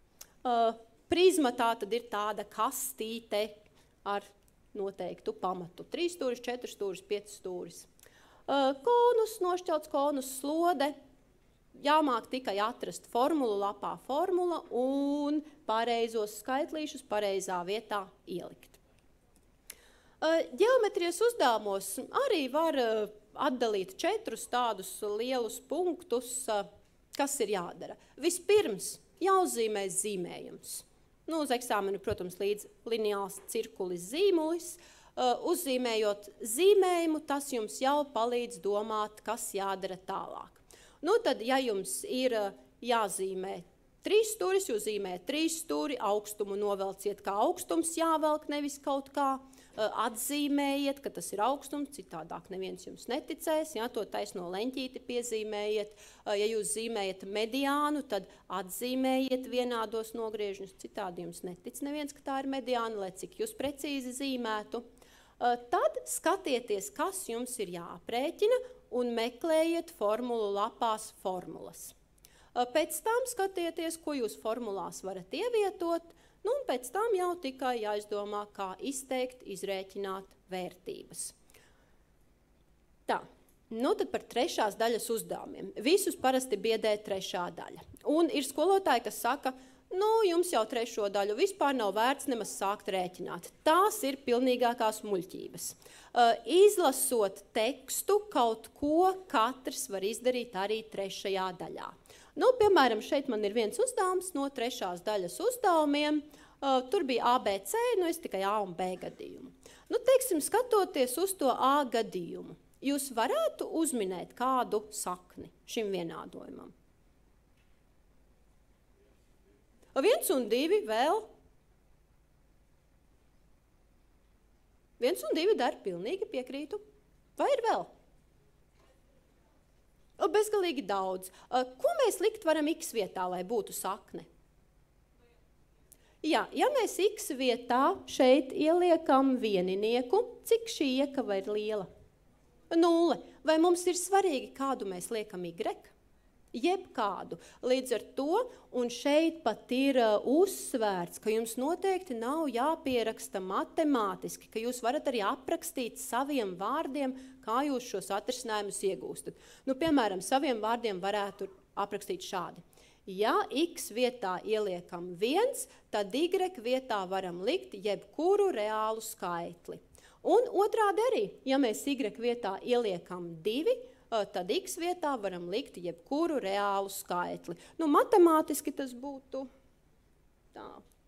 prizma tā tad ir tāda kastīte ar noteiktu pamatu. 3 stūris, 4 stūris, 5 stūris. Konus, nošķelts konus, slode. Jāmāk tikai atrast formulu lapā formula un pareizos skaitlīšus pareizā vietā ielikt. Ģeometrijas uzdevumos arī var atdalīt 4 tādus lielus punktus, kas ir jādara. Vispirms jāuzzīmē zīmējums. Uz eksāmenu, protams, līdz lineāls cirkulis zīmulis. Uzzīmējot zīmējumu, tas jums jau palīdz domāt, kas jādara tālāk. Tad, ja jums ir jāzīmē 3 stūris, jūs zīmējat 3 stūri, augstumu novelciet kā augstums jāvelk, nevis kaut kā. Atzīmējiet, ka tas ir augstums, citādāk neviens jums neticēs, to taisno leņķīti piezīmējiet. Ja jūs zīmējat mediānu, tad atzīmējiet vienādos nogriežņus, citādi jums netic neviens, ka tā ir mediāna, lai cik jūs precīzi zīmētu. Tad skatieties, kas jums ir jāaprēķina un meklējiet formulu lapās formulas. Pēc tam skatieties, ko jūs formulās varat ievietot, un pēc tam jau tikai jāizdomā, kā izteikt, izrēķināt vērtības. Tā, tad par 3. daļas uzdevumiem. Visus parasti biedē 3. daļa. Un ir skolotāji, kas saka, jums jau trešo daļu vispār nav vērts nemaz sākt rēķināt. Tās ir pilnīgākās muļķības. Izlasot tekstu, kaut ko katrs var izdarīt arī trešajā daļā. Piemēram, šeit man ir viens uzdevums no trešās daļas uzdevumiem. Tur bija ABC, es tikai A un B gadījumu. Teiksim, skatoties uz to A gadījumu, jūs varētu uzminēt kādu sakni šim vienādojumam? 1 un 2 vēl. 1 un 2 dar, pilnīgi piekrītu. Vai ir vēl? Bezgalīgi daudz. Ko mēs likt varam x vietā, lai būtu sakne? Jā, ja mēs x vietā šeit ieliekam vieninieku, cik šī iekava ir liela? 0. Vai mums ir svarīgi, kādu mēs liekam y? Jebkādu. Līdz ar to, un šeit pat ir uzsvērts, ka jums noteikti nav jāpieraksta matemātiski, ka jūs varat arī aprakstīt saviem vārdiem, kā jūs šos atrisinājumus iegūstat. Piemēram, saviem vārdiem varētu aprakstīt šādi. Ja x vietā ieliekam 1, tad y vietā varam likt jebkuru reālu skaitli. Un otrādi arī, ja mēs y vietā ieliekam 2, tad x vietā varam likt jebkuru reālu skaitli. Matemātiski tas būtu tā.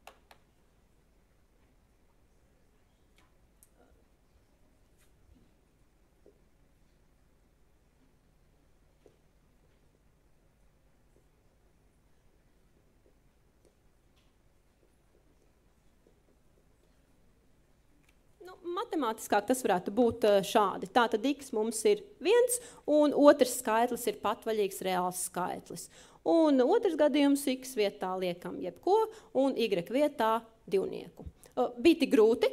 Matemātiskāk tas varētu būt šādi. Tātad x mums ir 1, un otrs skaitlis ir patvaļīgs reāls skaitlis. Un otrs gadījums x vietā liekam jebko, un y vietā divnieku. Bija tik grūti?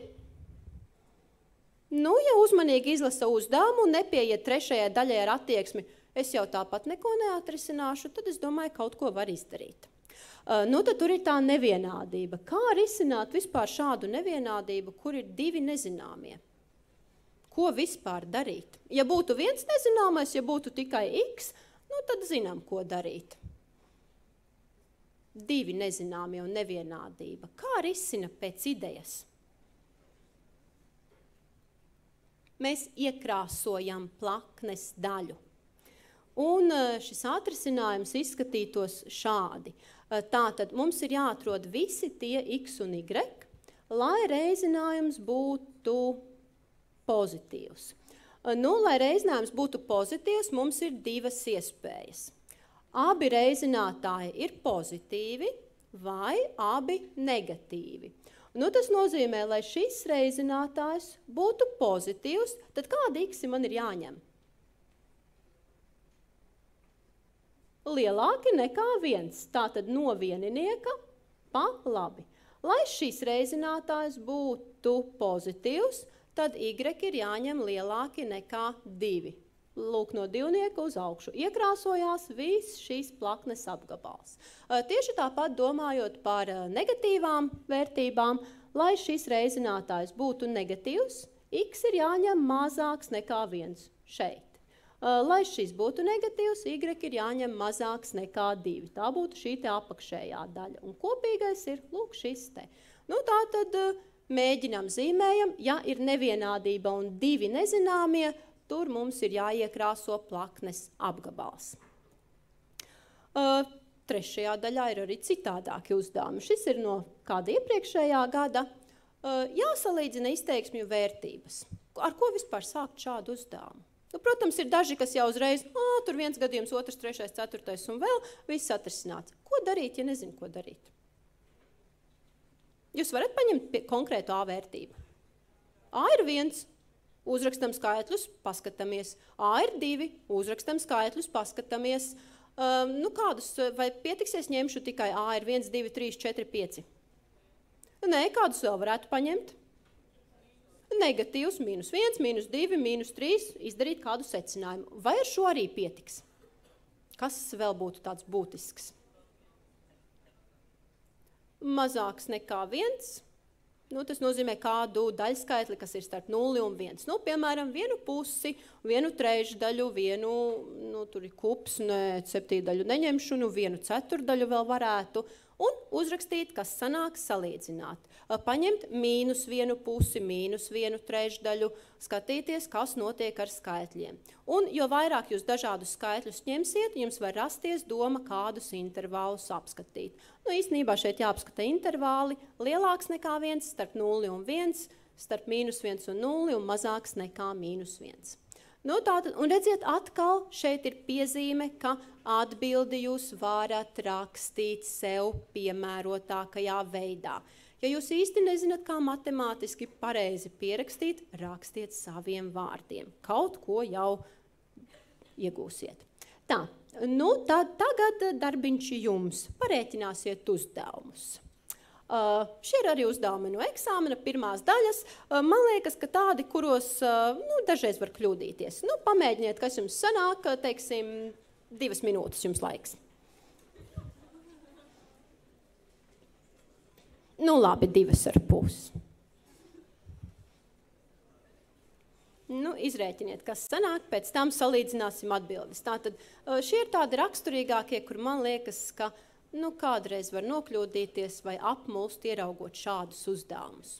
Ja uzmanīgi izlasa uzdevumu un nepieiet trešajai daļai ar attieksmi, es jau tāpat neko neatrisināšu, tad es domāju, kaut ko var izdarīt. Tad tur ir tā nevienādība. Kā risināt vispār šādu nevienādību, kur ir 2 nezināmie? Ko vispār darīt? Ja būtu viens nezināmais, ja būtu tikai x, tad zinām, ko darīt. 2 nezināmie un nevienādība. Kā risina pēc idejas? Mēs iekrāsojam plaknes daļu. Un šis atrisinājums izskatītos šādi. Tātad mums ir jāatrod visi tie x un y, lai reizinājums būtu pozitīvs. Lai reizinājums būtu pozitīvs, mums ir 2 iespējas. Abi reizinātāji ir pozitīvi vai abi negatīvi. Tas nozīmē, lai šis reizinātājs būtu pozitīvs, tad kādi x man ir jāņem? Lielāki nekā 1, tātad no vieninieka pa labi. Lai šis reizinātājs būtu pozitīvs, tad y ir jāņem lielāki nekā 2. Lūk, no divnieka uz augšu. Iekrāsojās viss šīs plaknes apgabals. Tieši tāpat domājot par negatīvām vērtībām, lai šis reizinātājs būtu negatīvs, x ir jāņem mazāks nekā 1 šeit. Lai šis būtu negatīvs, y ir jāņem mazāks nekā 2. Tā būtu šī te apakšējā daļa. Un kopīgais ir, lūk, šis te. Tātad mēģinām zīmējam, ja ir nevienādība un 2 nezināmie, tur mums ir jāiekrāso plaknes apgabals. Trešajā daļā ir arī citādāki uzdevumi. Šis ir no kāda iepriekšējā gada. Jāsalīdzina izteiksmju vērtības. Ar ko vispār sākt šādu uzdevumu? Protams, ir daži, kas jau uzreiz, tur 1 gadījums, 2, 3, 4 un vēl, viss atrisināts. Ko darīt, ja nezinu, ko darīt? Jūs varat paņemt konkrētu A vērtību. A ir 1, uzrakstam skaitļus, paskatāmies. A ir 2, uzrakstam skaitļus, paskatāmies. Kādus, vai pietiksies, ņemšu tikai A ir 1, 2, 3, 4, 5? Nē, kādus vēl varētu paņemt? Negatīvs, -1, -2, -3, izdarīt kādu secinājumu. Vai ar šo arī pietiks? Kas vēl būtu tāds būtisks? Mazāks nekā 1. Tas nozīmē kādu daļskaitli, kas ir starp 0 un 1. Piemēram, 1/2, 1/3, tur ir kups, 7 daļu neņemšu, 1/4 vēl varētu. Un uzrakstīt, kas sanāk salīdzināt. Paņemt -1 pusi, -1 trešdaļu, skatīties, kas notiek ar skaitļiem. Un jo vairāk jūs dažādus skaitļus ņemsiet, jums var rasties doma, kādus intervālus apskatīt. Nu, īstenībā šeit jāapskata intervāli lielāks nekā 1, starp 0 un 1, starp -1 un 0 un mazāks nekā -1. Nu, tātad, un redziet, atkal šeit ir piezīme, ka atbildi jūs varat rakstīt sev piemērotākajā veidā. Ja jūs īsti nezināt, kā matemātiski pareizi pierakstīt, rakstiet saviem vārdiem. Kaut ko jau iegūsiet. Tā, nu, tagad darbiņš jums. Parēķināsiet uzdevumus. Šie ir arī uzdevumi no eksāmena, pirmās daļas. Man liekas, ka tādi, kuros dažreiz var kļūdīties. Nu, pamēģiniet, kas jums sanāk, teiksim, 2 minūtes jums laiks. Nu, labi, 2,5. Nu, izrēķiniet, kas sanāk, pēc tam salīdzināsim atbildes. Tātad šie ir tādi raksturīgākie, kur man liekas, ka kādreiz var nokļūdīties vai apmulst, ieraugot šādus uzdevumus.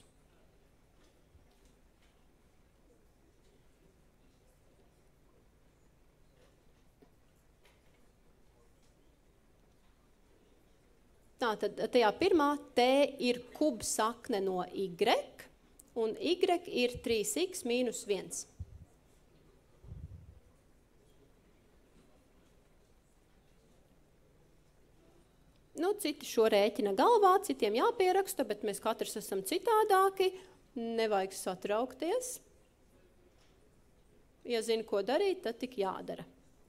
Tātad tajā pirmā T ir kubsakne no Y, un Y ir 3x - 1. Nu, citi šo rēķina galvā, citiem jāpieraksta, bet mēs katrs esam citādāki, nevajag satraukties. Ja zini, ko darīt, tad tik jādara.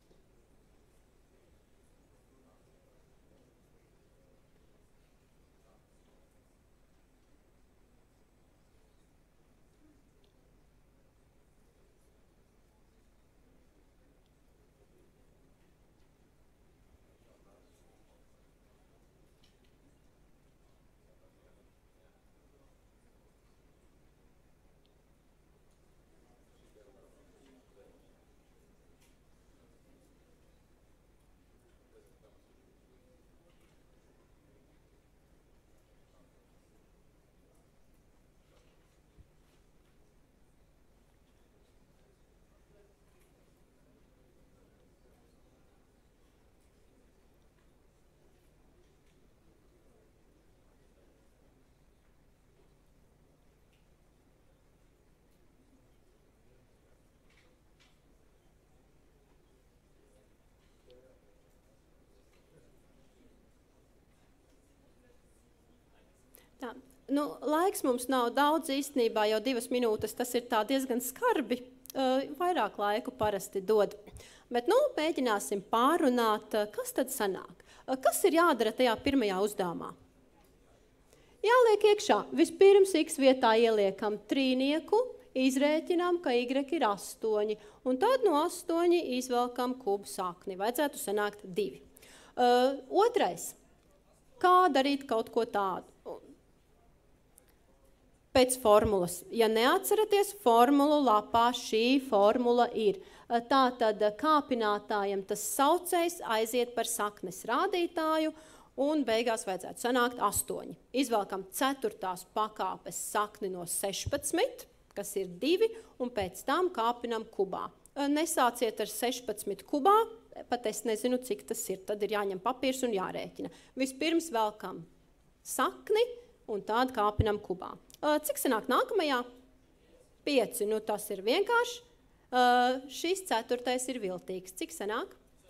Tā, laiks mums nav daudz, īstenībā jau 2 minūtes, tas ir tā diezgan skarbi, vairāk laiku parasti dod. Bet mēģināsim pārunāt, kas tad sanāk. Kas ir jādara tajā pirmajā uzdevumā? Jāliek iekšā. Vispirms x vietā ieliekam trīnieku, izrēķinām, ka y ir 8, un tad no 8 izvelkam kubu sakni. Vajadzētu sanākt 2. Otrais. Kā darīt kaut ko tādu? Pēc formulas. Ja neatceraties formulu lapā, šī formula ir. Tātad kāpinātājam tas saucējs aiziet par saknes rādītāju, un beigās vajadzētu sanākt 8. Izvelkam 4. pakāpes sakni no 16, kas ir 2, un pēc tam kāpinam kubā. Nesāciet ar 16 kubā, pat es nezinu, cik tas ir. Tad ir jāņem papīrs un jārēķina. Vispirms velkam sakni, un tad kāpinam kubā. Cik sanāk nākamajā? 5. Tas ir vienkārši. Šis 4. ir viltīgs. Cik sanāk?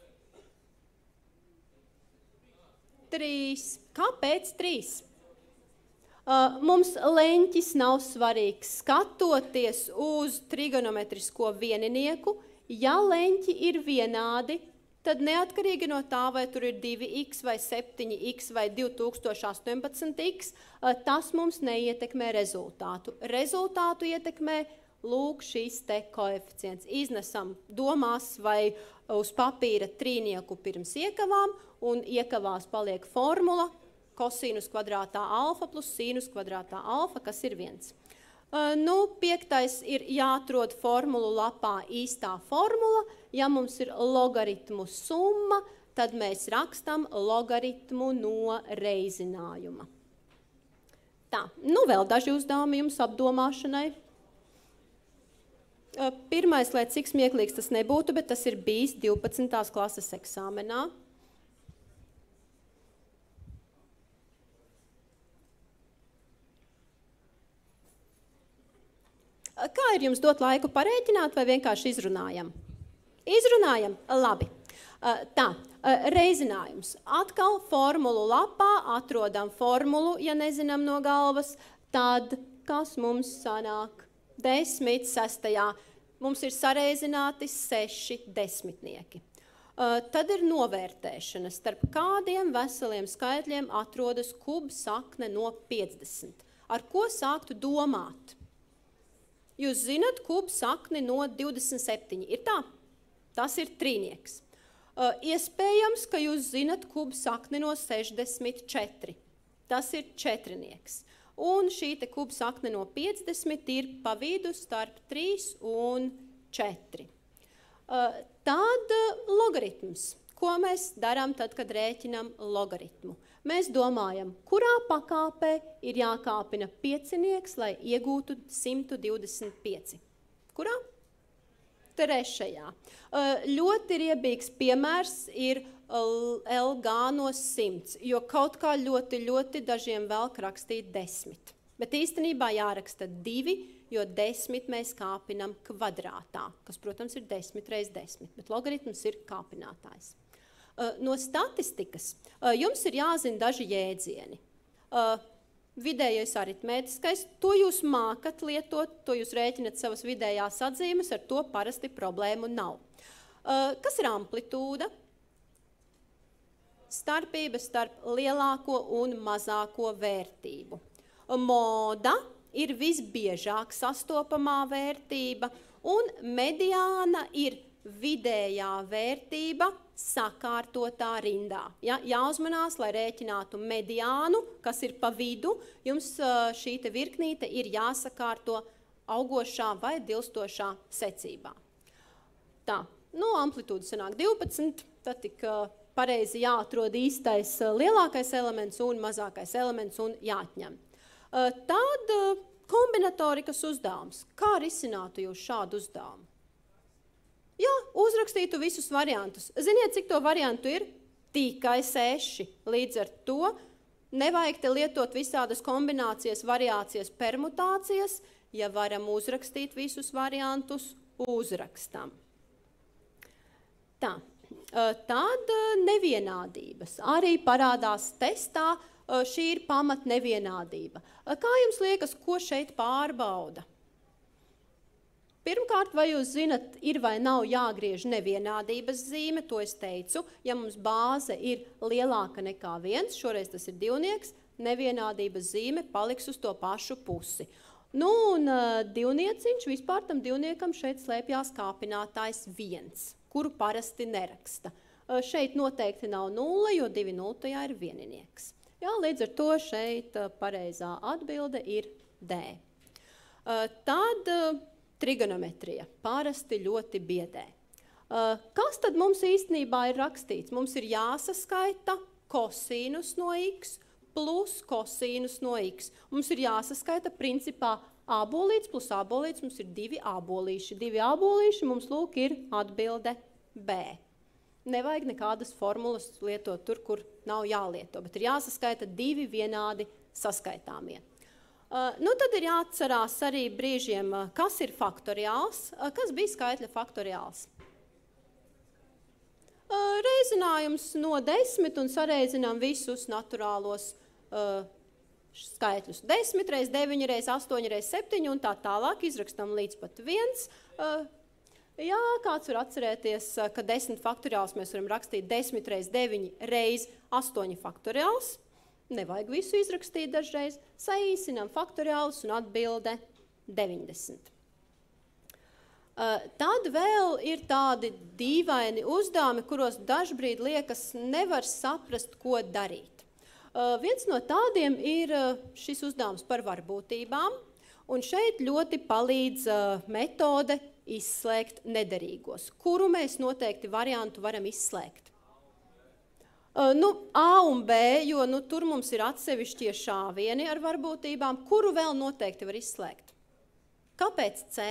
3. Kāpēc 3? Mums leņķis nav svarīgs. Skatoties uz trigonometrisko vieninieku, ja leņķi ir vienādi, tad neatkarīgi no tā, vai tur ir 2x vai 7x vai 2018x, tas mums neietekmē rezultātu. Rezultātu ietekmē lūk šīs te koeficients. Iznesam domās vai uz papīra trīnieku pirms iekavām, un iekavās paliek formula kosinus kvadrātā alfa plus sinus kvadrātā alfa, kas ir 1. 5. ir jāatrod formulu lapā īstā formula. Ja mums ir logaritmu summa, tad mēs rakstam logaritmu no reizinājuma. Tā, nu vēl daži uzdevumi jums apdomāšanai. Pirmais, lai cik smieklīgs tas nebūtu, bet tas ir bijis 12. klases eksāmenā. Kā ir jums dot laiku parēķināt vai vienkārši izrunājam? Izrunājam? Labi. Tā, reizinājums. Atkal formulu lapā atrodam formulu, ja nezinām no galvas, tad kas mums sanāk? 10 sestajā. Mums ir sareizināti 6 desmitnieki. Tad ir novērtēšana, starp kādiem veseliem skaitļiem atrodas kubsakne no 50. Ar ko sāktu domāt? Jūs zinat kubsakni no 27. Ir tā? Tas ir trīnieks. Iespējams, ka jūs zinat kubsakni no 64. Tas ir četrinieks. Un šī te kubsakne no 50 ir pa vidu starp 3 un 4. Tad logaritms. Ko mēs darām tad, kad rēķinām logaritmu? Mēs domājam, kurā pakāpē ir jākāpina piecinieks, lai iegūtu 125. Kurā? Trešajā. Ļoti riebīgs piemērs ir LG no 100, jo kaut kā ļoti dažiem velk rakstīt 10. Bet īstenībā jāraksta 2, jo 10 mēs kāpinam kvadrātā, kas, protams, ir 10 reiz 10, bet logaritms ir kāpinātājs. No statistikas jums ir jāzina daži jēdzieni. Vidējais aritmētiskais, to jūs mākat lietot, to jūs rēķinat savas vidējās atzīmes, ar to parasti problēmu nav. Kas ir amplitūda? Starpība starp lielāko un mazāko vērtību. Moda ir visbiežāk sastopamā vērtība, un mediāna ir vidējā vērtība sakārtotā rindā. Ja, jāuzmanās, lai rēķinātu mediānu, kas ir pa vidu, jums šī te virknīte ir jāsakārto augošā vai dilstošā secībā. Tā, nu amplitūda sanāk 12, tad tik pareizi jāatrod īstais lielākais elements un mazākais elements un jāatņem. Tad kombinatorikas uzdevums. Kā risinātu jūs šādu uzdevumu? Jā, uzrakstītu visus variantus. Ziniet, cik to variantu ir? Tikai 6. Līdz ar to nevajag te lietot visādas kombinācijas, variācijas, permutācijas. Ja varam uzrakstīt visus variantus, uzrakstam. Tā. Tad nevienādības. Arī parādās testā, šī ir pamat nevienādība. Kā jums liekas, ko šeit pārbauda? Pirmkārt, vai jūs zinat, ir vai nav jāgriež nevienādības zīme, to es teicu, ja mums bāze ir lielāka nekā 1, šoreiz tas ir divnieks, nevienādības zīme paliks uz to pašu pusi. Nu, un divnieciņš, vispār tam divniekam šeit slēpjās kāpinātājs 1, kuru parasti neraksta. Šeit noteikti nav 0, jo 2 nultajā ir vieninieks. Jā, līdz ar to šeit pareizā atbilde ir D. Tad trigonometrija parasti ļoti biedē. Kas tad mums īstenībā ir rakstīts? Mums ir jāsaskaita kosinus no x plus kosinus no x. Mums ir jāsaskaita principā ābolīts plus ābolīts, mums ir 2 ābolīši. 2 ābolīši mums lūk ir atbilde B. Nevajag nekādas formulas lietot tur, kur nav jālieto, bet ir jāsaskaita 2 vienādi saskaitāmie. Nu, tad ir jāatcerās arī brīžiem, kas ir faktoriāls. Kas bija skaitļa faktoriāls? Reizinājums no 10 un sareizinām visus naturālos skaitļus. 10 reiz 9 reiz 8 reiz 7 un tā tālāk izrakstam līdz pat 1. Jā, kāds var atcerēties, ka 10 faktoriāls mēs varam rakstīt 10 reiz 9 reiz 8 faktoriāls. Nevajag visu izrakstīt dažreiz. Saīsinām faktoriālus un atbilde 90. Tad vēl ir tādi dīvaini uzdevumi, kuros dažbrīd liekas nevar saprast, ko darīt. Viens no tādiem ir šis uzdevums par varbūtībām, un šeit ļoti palīdz metode izslēgt nederīgos. Kuru mēs noteikti variantu varam izslēgt? A un B, jo tur mums ir atsevišķie šāvieni ar varbūtībām, kuru vēl noteikti var izslēgt. Kāpēc C?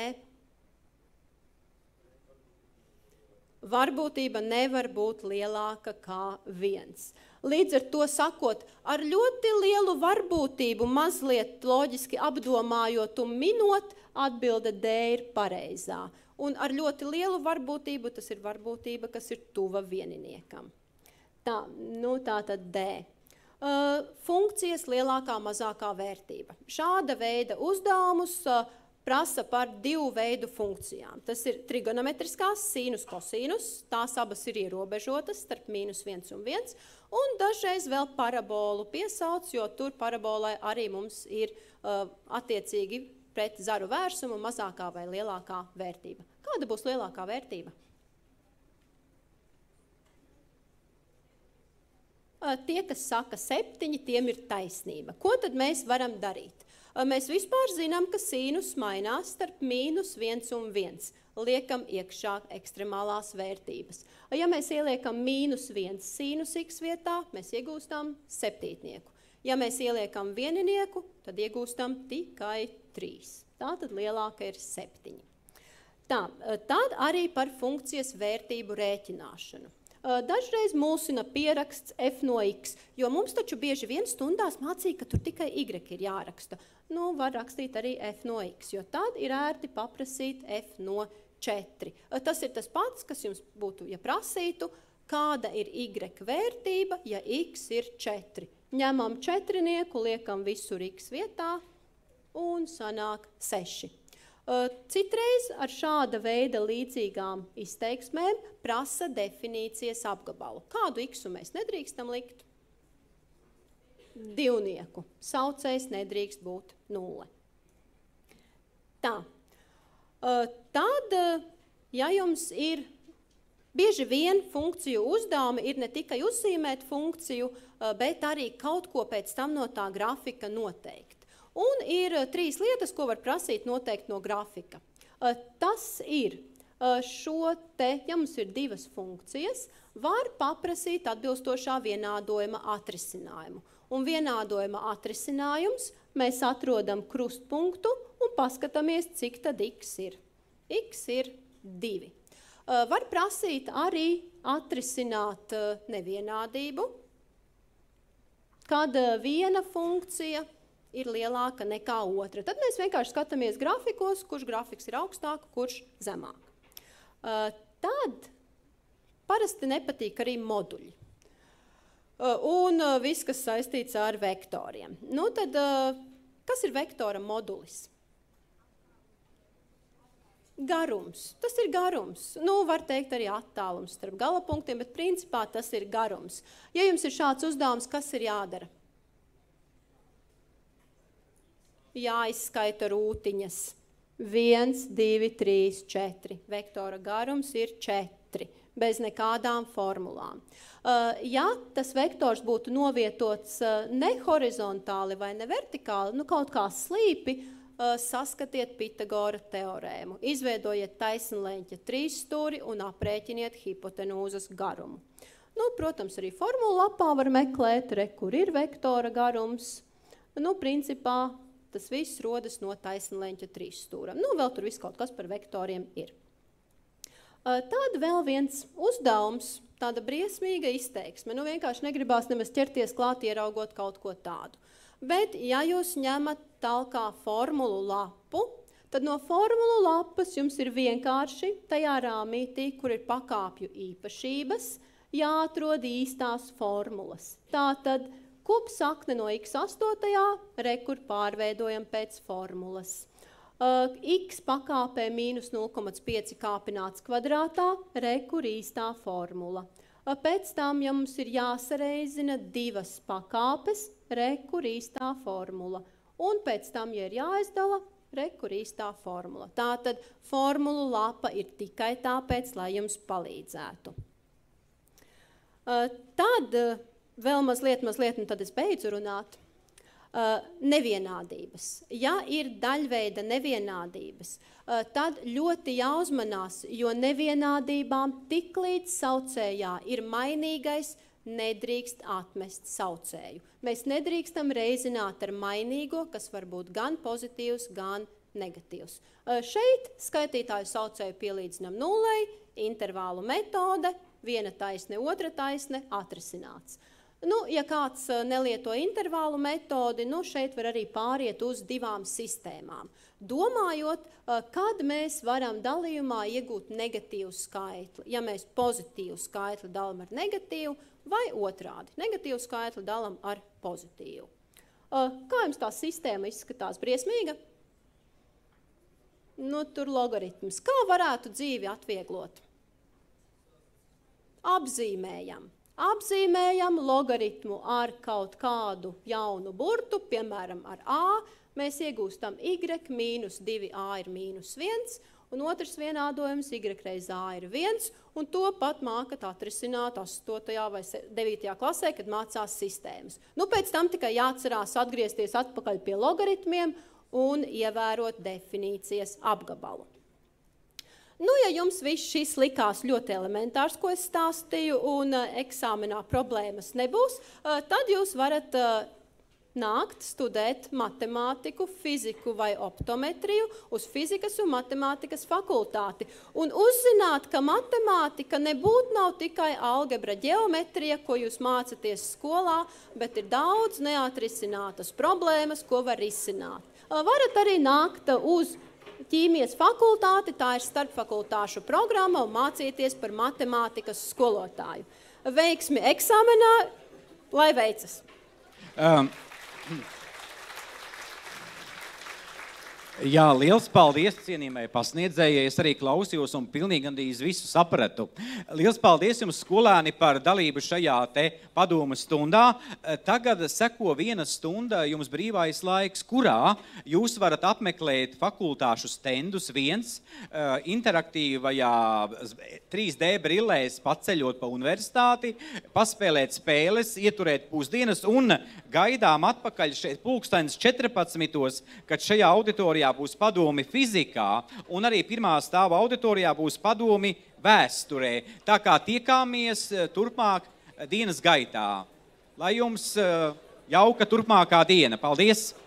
Varbūtība nevar būt lielāka kā 1. Līdz ar to sakot, ar ļoti lielu varbūtību, mazliet loģiski apdomājot un minot, atbilde D ir pareizā. Un ar ļoti lielu varbūtību, tas ir varbūtība, kas ir tuva vieniniekam. Tā tad D. Funkcijas lielākā, mazākā vērtība. Šāda veida uzdevumus prasa par 2 veidu funkcijām. Tas ir trigonometriskās, sinus, kosinus, tās abas ir ierobežotas starp -1 un 1, un dažreiz vēl parabolu piesauc, jo tur parabolai arī mums ir attiecīgi pret zaru vērsumu mazākā vai lielākā vērtība. Kāda būs lielākā vērtība? Tie, kas saka 7, tiem ir taisnība. Ko tad mēs varam darīt? Mēs vispār zinām, ka sinus mainās starp -1 un 1. Liekam iekšā ekstremālās vērtības. Ja mēs ieliekam -1 sinus x vietā, mēs iegūstam 7. Ja mēs ieliekam vieninieku, tad iegūstam tikai 3. Tātad lielāka ir 7. Tad arī par funkcijas vērtību rēķināšanu. Dažreiz mulsina pieraksts f no x, jo mums taču bieži vien stundās mācīja, ka tur tikai y ir jāraksta. Var rakstīt arī f no x, jo tad ir ērti paprasīt f no 4. Tas ir tas pats, kas jums būtu, ja prasītu, kāda ir y vērtība, ja x ir 4. Ņemam 4, liekam visur x vietā un sanāk 6. Citreiz ar šāda veida līdzīgām izteiksmēm prasa definīcijas apgabalu. Kādu x mēs nedrīkstam likt? 2. Saucējs nedrīkst būt 0. Tad, ja jums ir bieži vien funkciju uzdevumi, ir ne tikai uzzīmēt funkciju, bet arī kaut ko pēc tam no tā grafika noteikt. Un ir 3 lietas, ko var prasīt noteikti no grafika. Tas ir ja mums ir 2 funkcijas, var paprasīt atbilstošā vienādojuma atrisinājumu. Un vienādojuma atrisinājums mēs atrodam krustpunktu un paskatāmies, cik tad x ir. X ir 2. Var prasīt arī atrisināt nevienādību, kad viena funkcija ir lielāka nekā otra. Tad mēs vienkārši skatāmies grafikos, kurš grafiks ir augstāk, kurš zemāk. Tad parasti nepatīk arī moduļi. Un viss, kas saistīts ar vektoriem. Tad, kas ir vektora modulis? Garums. Tas ir garums. Var teikt arī attālums starp galapunktiem, bet principā tas ir garums. Ja jums ir šāds uzdevums, kas ir jādara? Jāizskaita rūtiņas. 1, 2, 3, 4. Vektora garums ir 4, bez nekādām formulām. Ja tas vektors būtu novietots ne horizontāli vai ne vertikāli, kaut kā slīpi, saskatiet Pitagora teorēmu. Izveidojiet taisnleņķa 3 stūri un aprēķiniet hipotenūzas garumu. Protams, arī formulu lapā var meklēt, kur ir vektora garums. Principā tas viss rodas no taisnleņķa 3 stūram. Vēl tur viss kaut kas par vektoriem ir. Tad vēl viens uzdevums, tāda briesmīga izteiksme. Vienkārši negribās nemaz ķerties klāt, ieraugot kaut ko tādu. Bet, ja jūs ņemat talkā formulu lapu, tad no formulu lapas jums ir vienkārši tajā rāmītī, kur ir pakāpju īpašības, jāatrod īstās formulas. Tātad kopsakne no x8, kur pārveidojam pēc formulas. X pakāpē mīnus 0,5 kāpināts kvadrātā, kur īstā formula. Pēc tam, ja mums ir jāsareizina 2 pakāpes, kur īstā formula. Un pēc tam, ja ir jāizdala, kur īstā formula. Tātad formulu lapa ir tikai tāpēc, lai jums palīdzētu. Tad vēl mazliet, un tad es beidzu runāt. Nevienādības. Ja ir daļveida nevienādības, tad ļoti jāuzmanās, jo nevienādībām tiklīdz saucējā ir mainīgais, nedrīkst atmest saucēju. Mēs nedrīkstam reizināt ar mainīgo, kas var būt gan pozitīvs, gan negatīvs. Šeit skaitītāju saucēju pielīdzinam nullei, intervālu metode, viena taisne, otra taisne, atrisināts. Ja kāds nelieto intervālu metodi, šeit var arī pāriet uz divām sistēmām. Domājot, kad mēs varam dalījumā iegūt negatīvu skaitli. Ja mēs pozitīvu skaitli dalam ar negatīvu vai otrādi. Negatīvu skaitli dalam ar pozitīvu. Kā jums tā sistēma izskatās? Briesmīga? Tur logaritms. Kā varētu dzīvi atvieglot? Apzīmējam. Apzīmējam logaritmu ar kaut kādu jaunu burtu, piemēram, ar a. Mēs iegūstam y mīnus 2a ir mīnus 1, un otrs vienādojums y reiz a ir 1, un to pat mākat atrisināt 8. vai 9. klasē, kad mācās sistēmas. Pēc tam tikai jāatcerās atgriezties atpakaļ pie logaritmiem un ievērot definīcijas apgabalu. Ja jums viss šis likās ļoti elementārs, ko es stāstīju, un eksāmenā problēmas nebūs, tad jūs varat nākt studēt matemātiku, fiziku vai optometriju uz fizikas un matemātikas fakultāti. Un uzzināt, ka matemātika nebūtu nav tikai algebra, ģeometrija, ko jūs mācaties skolā, bet ir daudz neatrisinātas problēmas, ko var risināt. Varat arī nākt uz ķīmijas fakultāti, tā ir starpfakultāšu programma, un mācīties par matemātikas skolotāju. Veiksmi eksāmenā, lai veicas! Jā, liels paldies cienījamai pasniedzējai. Es arī klausījos un pilnīgi gandrīz visu sapratu. Liels paldies jums, skolēni, par dalību šajā te padomu stundā. Tagad seko viena stunda jums brīvais laiks, kurā jūs varat apmeklēt fakultāšu stendus viens interaktīvajā 3D brillēs paceļot pa universitāti, paspēlēt spēles, ieturēt pusdienas un gaidām atpakaļ šeit pulkstenis 14, kad šajā auditorijā būs padomi fizikā, un arī pirmā stāva auditorijā būs padomi vēsturē. Tā kā tiekāmies turpmāk dienas gaitā. Lai jums jauka turpmākā diena. Paldies!